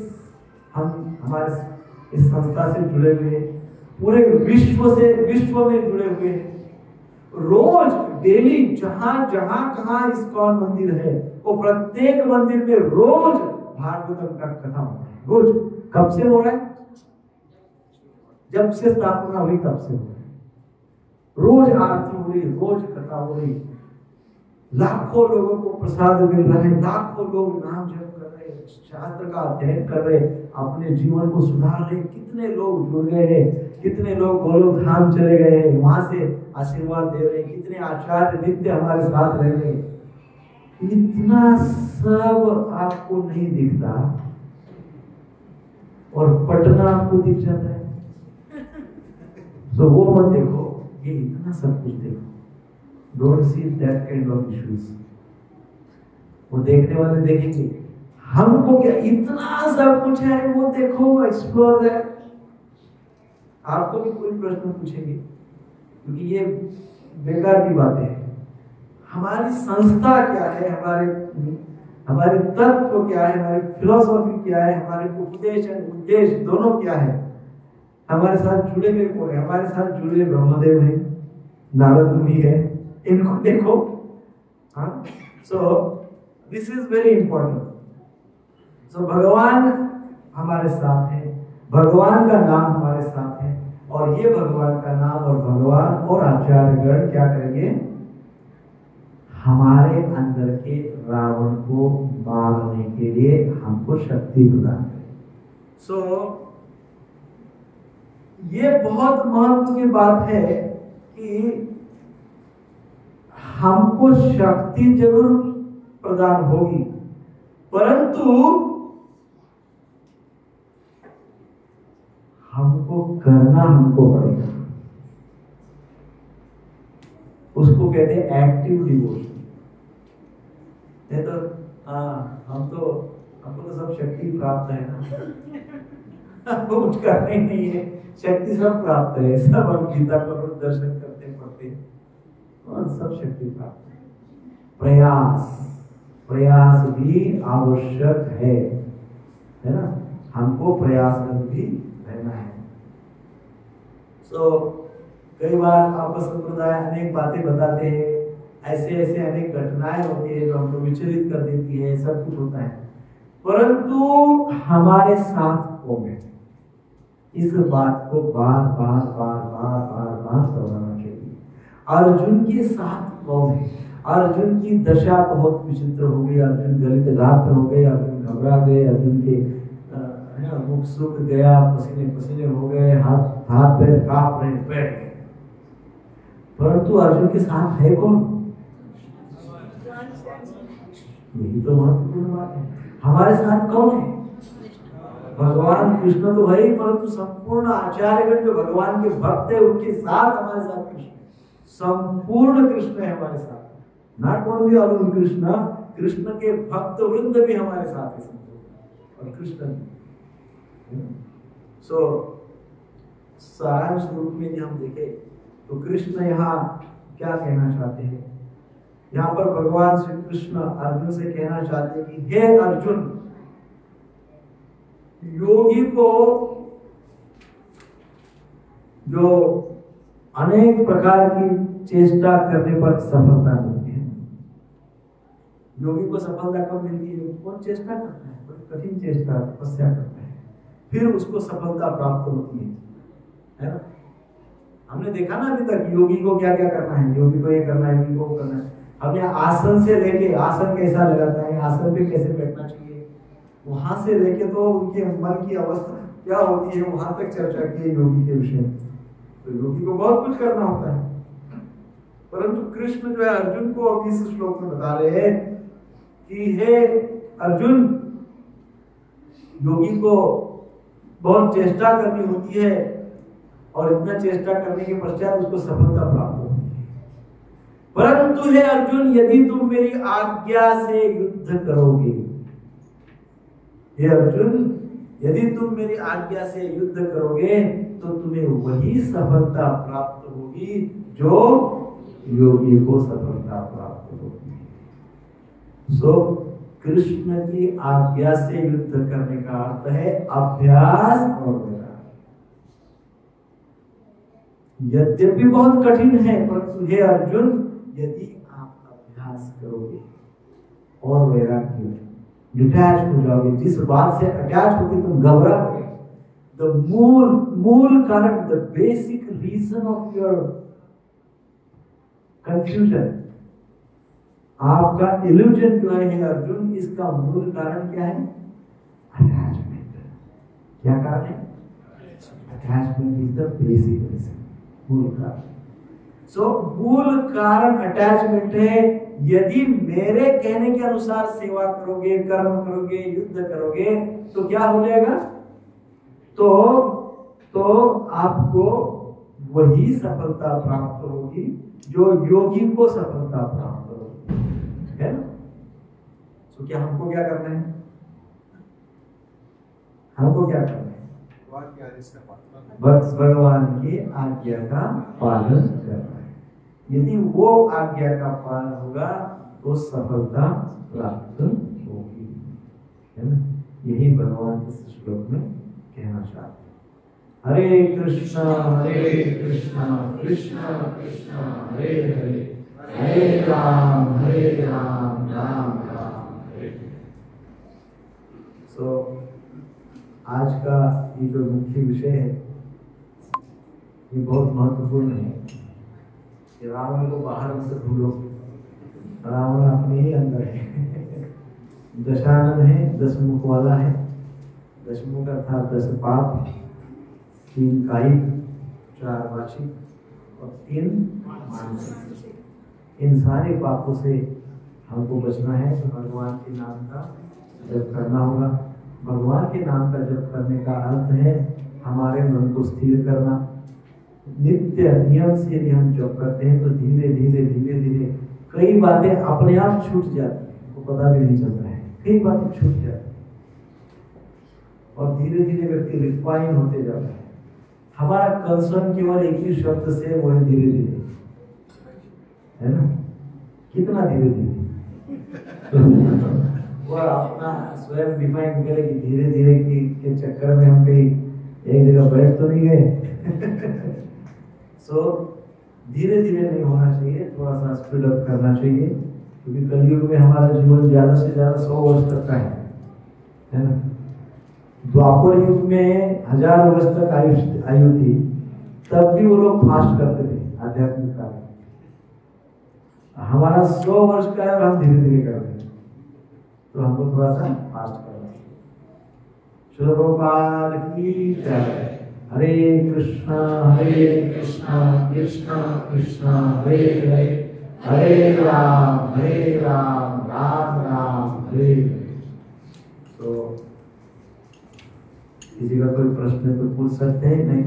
हमारे इस संस्था से जुड़े हुए हैं, पूरे विश्व में जुड़े हुए हैं। रोज डेली जहां जहां कहां इस्कॉन मंदिर है, वो प्रत्येक मंदिर में रोज भागवतम का कथा होता है। रोज कब से हो रहा है, जब से स्थापना हुई तब से हो रहा है। रोज आरती हो रही, रोज कथा हो रही, लाखों लोगों को प्रसाद मिल रहा है, लाखों लोग नाम जप कर रहे, शास्त्र का अध्ययन कर रहे, अपने जीवन को सुधार रहे। कितने लोग जुड़ गए हैं, कितने लोग गोलोक धाम चले गए हैं, वहां से आशीर्वाद दे रहे, कितने आचार्य नित्य हमारे साथ रह रहे। इतना सब आपको नहीं दिखता और पटना आपको दिख जाता है। तो वो मत देखो, ये इतना सब कुछ देखो। Don't see that kind of issues. वो देखने वाले देखेंगे, हमको क्या इतना सब कुछ है, वो देखो, एक्सप्लोर दैट। आपको भी कोई प्रश्न पूछेंगे, क्योंकि ये बेकार की बातें हैं। हमारी संस्था क्या है, हमारे तत्व क्या है, हमारी फिलोसॉफी क्या है, हमारे उपदेश और उद्देश्य दोनों क्या है। हमारे साथ जुड़े हुए कौन है, हमारे साथ जुड़े ब्रह्मदेव है, नारद मुनि है, इनको देखो। हाँ, so this is very important. So भगवान हमारे साथ है, भगवान का नाम हमारे साथ है, और ये भगवान का नाम और भगवान और आचार्यगण क्या करेंगे, हमारे अंदर के रावण को मारने के लिए हमको शक्ति प्रदान करेंगे। सो ये बहुत महत्व की बात है कि हमको शक्ति जरूर प्रदान होगी, परंतु हमको करना हमको पड़ेगा। उसको कहते हैं एक्टिव डिवोशन। नहीं तो हमको तो सब शक्ति प्राप्त है ना, हमको कुछ करना ही नहीं है, शक्ति सब प्राप्त है, सब हम गीता पर दर्शन करते पढ़ते और सब शक्ति प्राप्त है। प्रयास भी आवश्यक है ना, हमको प्रयास कर भी रहना है। कई बार आपस संप्रदाय अनेक बातें बताते हैं, ऐसे ऐसे अनेक घटनाएं होती है जो हमको विचलित कर देती है, सब कुछ होता है। परंतु हमारे साथ कौन है, इस बात को बार बार बार बार बार बार दोहराना चाहिए। अर्जुन के साथ कौन है? अर्जुन की दशा बहुत विचित्र हो गई, अर्जुन गलित गात्र हो गए, अर्जुन घबरा गए, अर्जुन के मुख सूख गया, पसीने पसीने हो गए, हाथ पैर कांप रहे, बैठ गए। परंतु अर्जुन के साथ है कौन? यही तो महत्वपूर्ण बात है। हमारे साथ कौन है? भगवान कृष्ण तो है ही, परंतु संपूर्ण आचार्यगण जो भगवान के भक्त है उनके साथ हमारे साथ कृष्ण, संपूर्ण कृष्ण है हमारे साथ। नॉट ओनली अर्जुन कृष्ण, कृष्ण के भक्त वृंद भी हमारे साथ है और कृष्ण। सो सारांश रूप में यदि हम देखें तो कृष्ण यहाँ क्या कहना चाहते हैं? यहाँ पर भगवान श्री कृष्ण अर्जुन से कहना चाहते हैं कि हे अर्जुन, योगी को जो अनेक प्रकार की चेष्टा करने पर सफलता मिलती है। योगी को सफलता कब मिलती है? कौन चेष्टा करता है, बड़ी कठिन चेष्टा तपस्या करता है, फिर उसको सफलता प्राप्त होती है ना? हमने देखा ना अभी तक योगी को क्या क्या करना है, योगी को ये करना है, योगी को करना है। हमने आसन से लेके, आसन कैसा लगाता है, आसन पे कैसे बैठना चाहिए, वहां से लेके तो उनके मन की अवस्था क्या होती है वहां तक चर्चा की है योगी के विषय में। तो योगी को बहुत कुछ करना होता है, परंतु कृष्ण जो है अर्जुन को अभी इस श्लोक में बता रहे हैं कि हे अर्जुन, योगी को बहुत चेष्टा करनी होती है और इतना चेष्टा करने के पश्चात उसको सफलता प्राप्त होती है। परंतु हे अर्जुन, यदि तुम मेरी आज्ञा से युद्ध करोगे, हे अर्जुन, यदि तुम मेरी आज्ञा से युद्ध करोगे तो तुम्हें वही सफलता प्राप्त होगी जो योगी को सफलता प्राप्त होगी। सो कृष्ण की आज्ञा से युद्ध करने का अर्थ है अभ्यास और वैराग्य। यद्यपि बहुत कठिन है, परंतु हे अर्जुन, यदि आप अभ्यास करोगे और वैराग्य डिटैच हो जाओगे, जिस बात से अटैच होगी तुम घबरा गए, द मूल कारण, the basic reason of your confusion, आपका इल्यूजन जो है अर्जुन, इसका मूल कारण क्या है? अटैचमेंट। क्या कारण है? Attachment is the basic reason, मूल कारण। सो मूल कारण अटैचमेंट है। यदि मेरे कहने के अनुसार सेवा करोगे, कर्म करोगे, युद्ध करोगे तो क्या हो जाएगा? तो आपको वही सफलता प्राप्त होगी जो योगी को सफलता प्राप्त होगी, है ना? तो क्या हमको क्या करना है? हमको क्या करना है? बस भगवान की आज्ञा का पालन करना है। यदि वो आज्ञा का पालन होगा तो सफलता प्राप्त होगी, है ना? यही भगवान इस श्लोक में कहना चाहते हैं। हरे कृष्णा कृष्ण कृष्ण हरे हरे, हरे राम राम राम हरे। सो आज का ये जो मुख्य विषय है ये बहुत महत्वपूर्ण है कि रावण को बाहर से भूलो, रावण अपने ही अंदर है। दशानन है, 10 मुख वाला है। 10 मुख अर्थात 10 पाप, 3 कायिक, 4 वाचिक और 3 मानसिक। इन सारे पापों से हमको बचना है तो भगवान के नाम का जप करना होगा। भगवान के नाम का जप करने का अर्थ है हमारे मन को स्थिर करना। नित्य नियम से यदि हम जप करते हैं तो धीरे धीरे कई बातें अपने आप छूट जाती हैं, वो पता भी नहीं चलता है, कई बातें छूट जाती हैं और धीरे धीरे व्यक्ति रिफाइन होते जाता है। हमारा कंसर्न केवल एक ही शब्द से, वो है धीरे धीरे, है ना? कितना धीरे धीरे वो अपना स्वयं डिफाइन करे कि धीरे धीरे के चक्कर में हम कहीं एक जगह बैठ तो नहीं गए। सो धीरे धीरे नहीं होना चाहिए, थोड़ा सा स्पीड अप करना चाहिए, क्योंकि कलयुग में हमारा जीवन ज्यादा से ज्यादा 100 वर्ष तक का है। है ना। द्वापर युग में 1000 वर्ष तक आयु थी, तब भी वो लोग फास्ट करते थे आध्यात्मिक कार्य। हमारा 100 वर्ष का है और हम धीरे धीरे कर रहे हैं, तो हमको थोड़ा सा फास्ट करना चाहिए। श्रील प्रभुपाद की जय। हरे कृष्णा कृष्णा कृष्णा हरे हरे, हरे राम राम राम हरे हरे। तो किसी का कोई प्रश्न तो पूछ सकते हैं नहीं?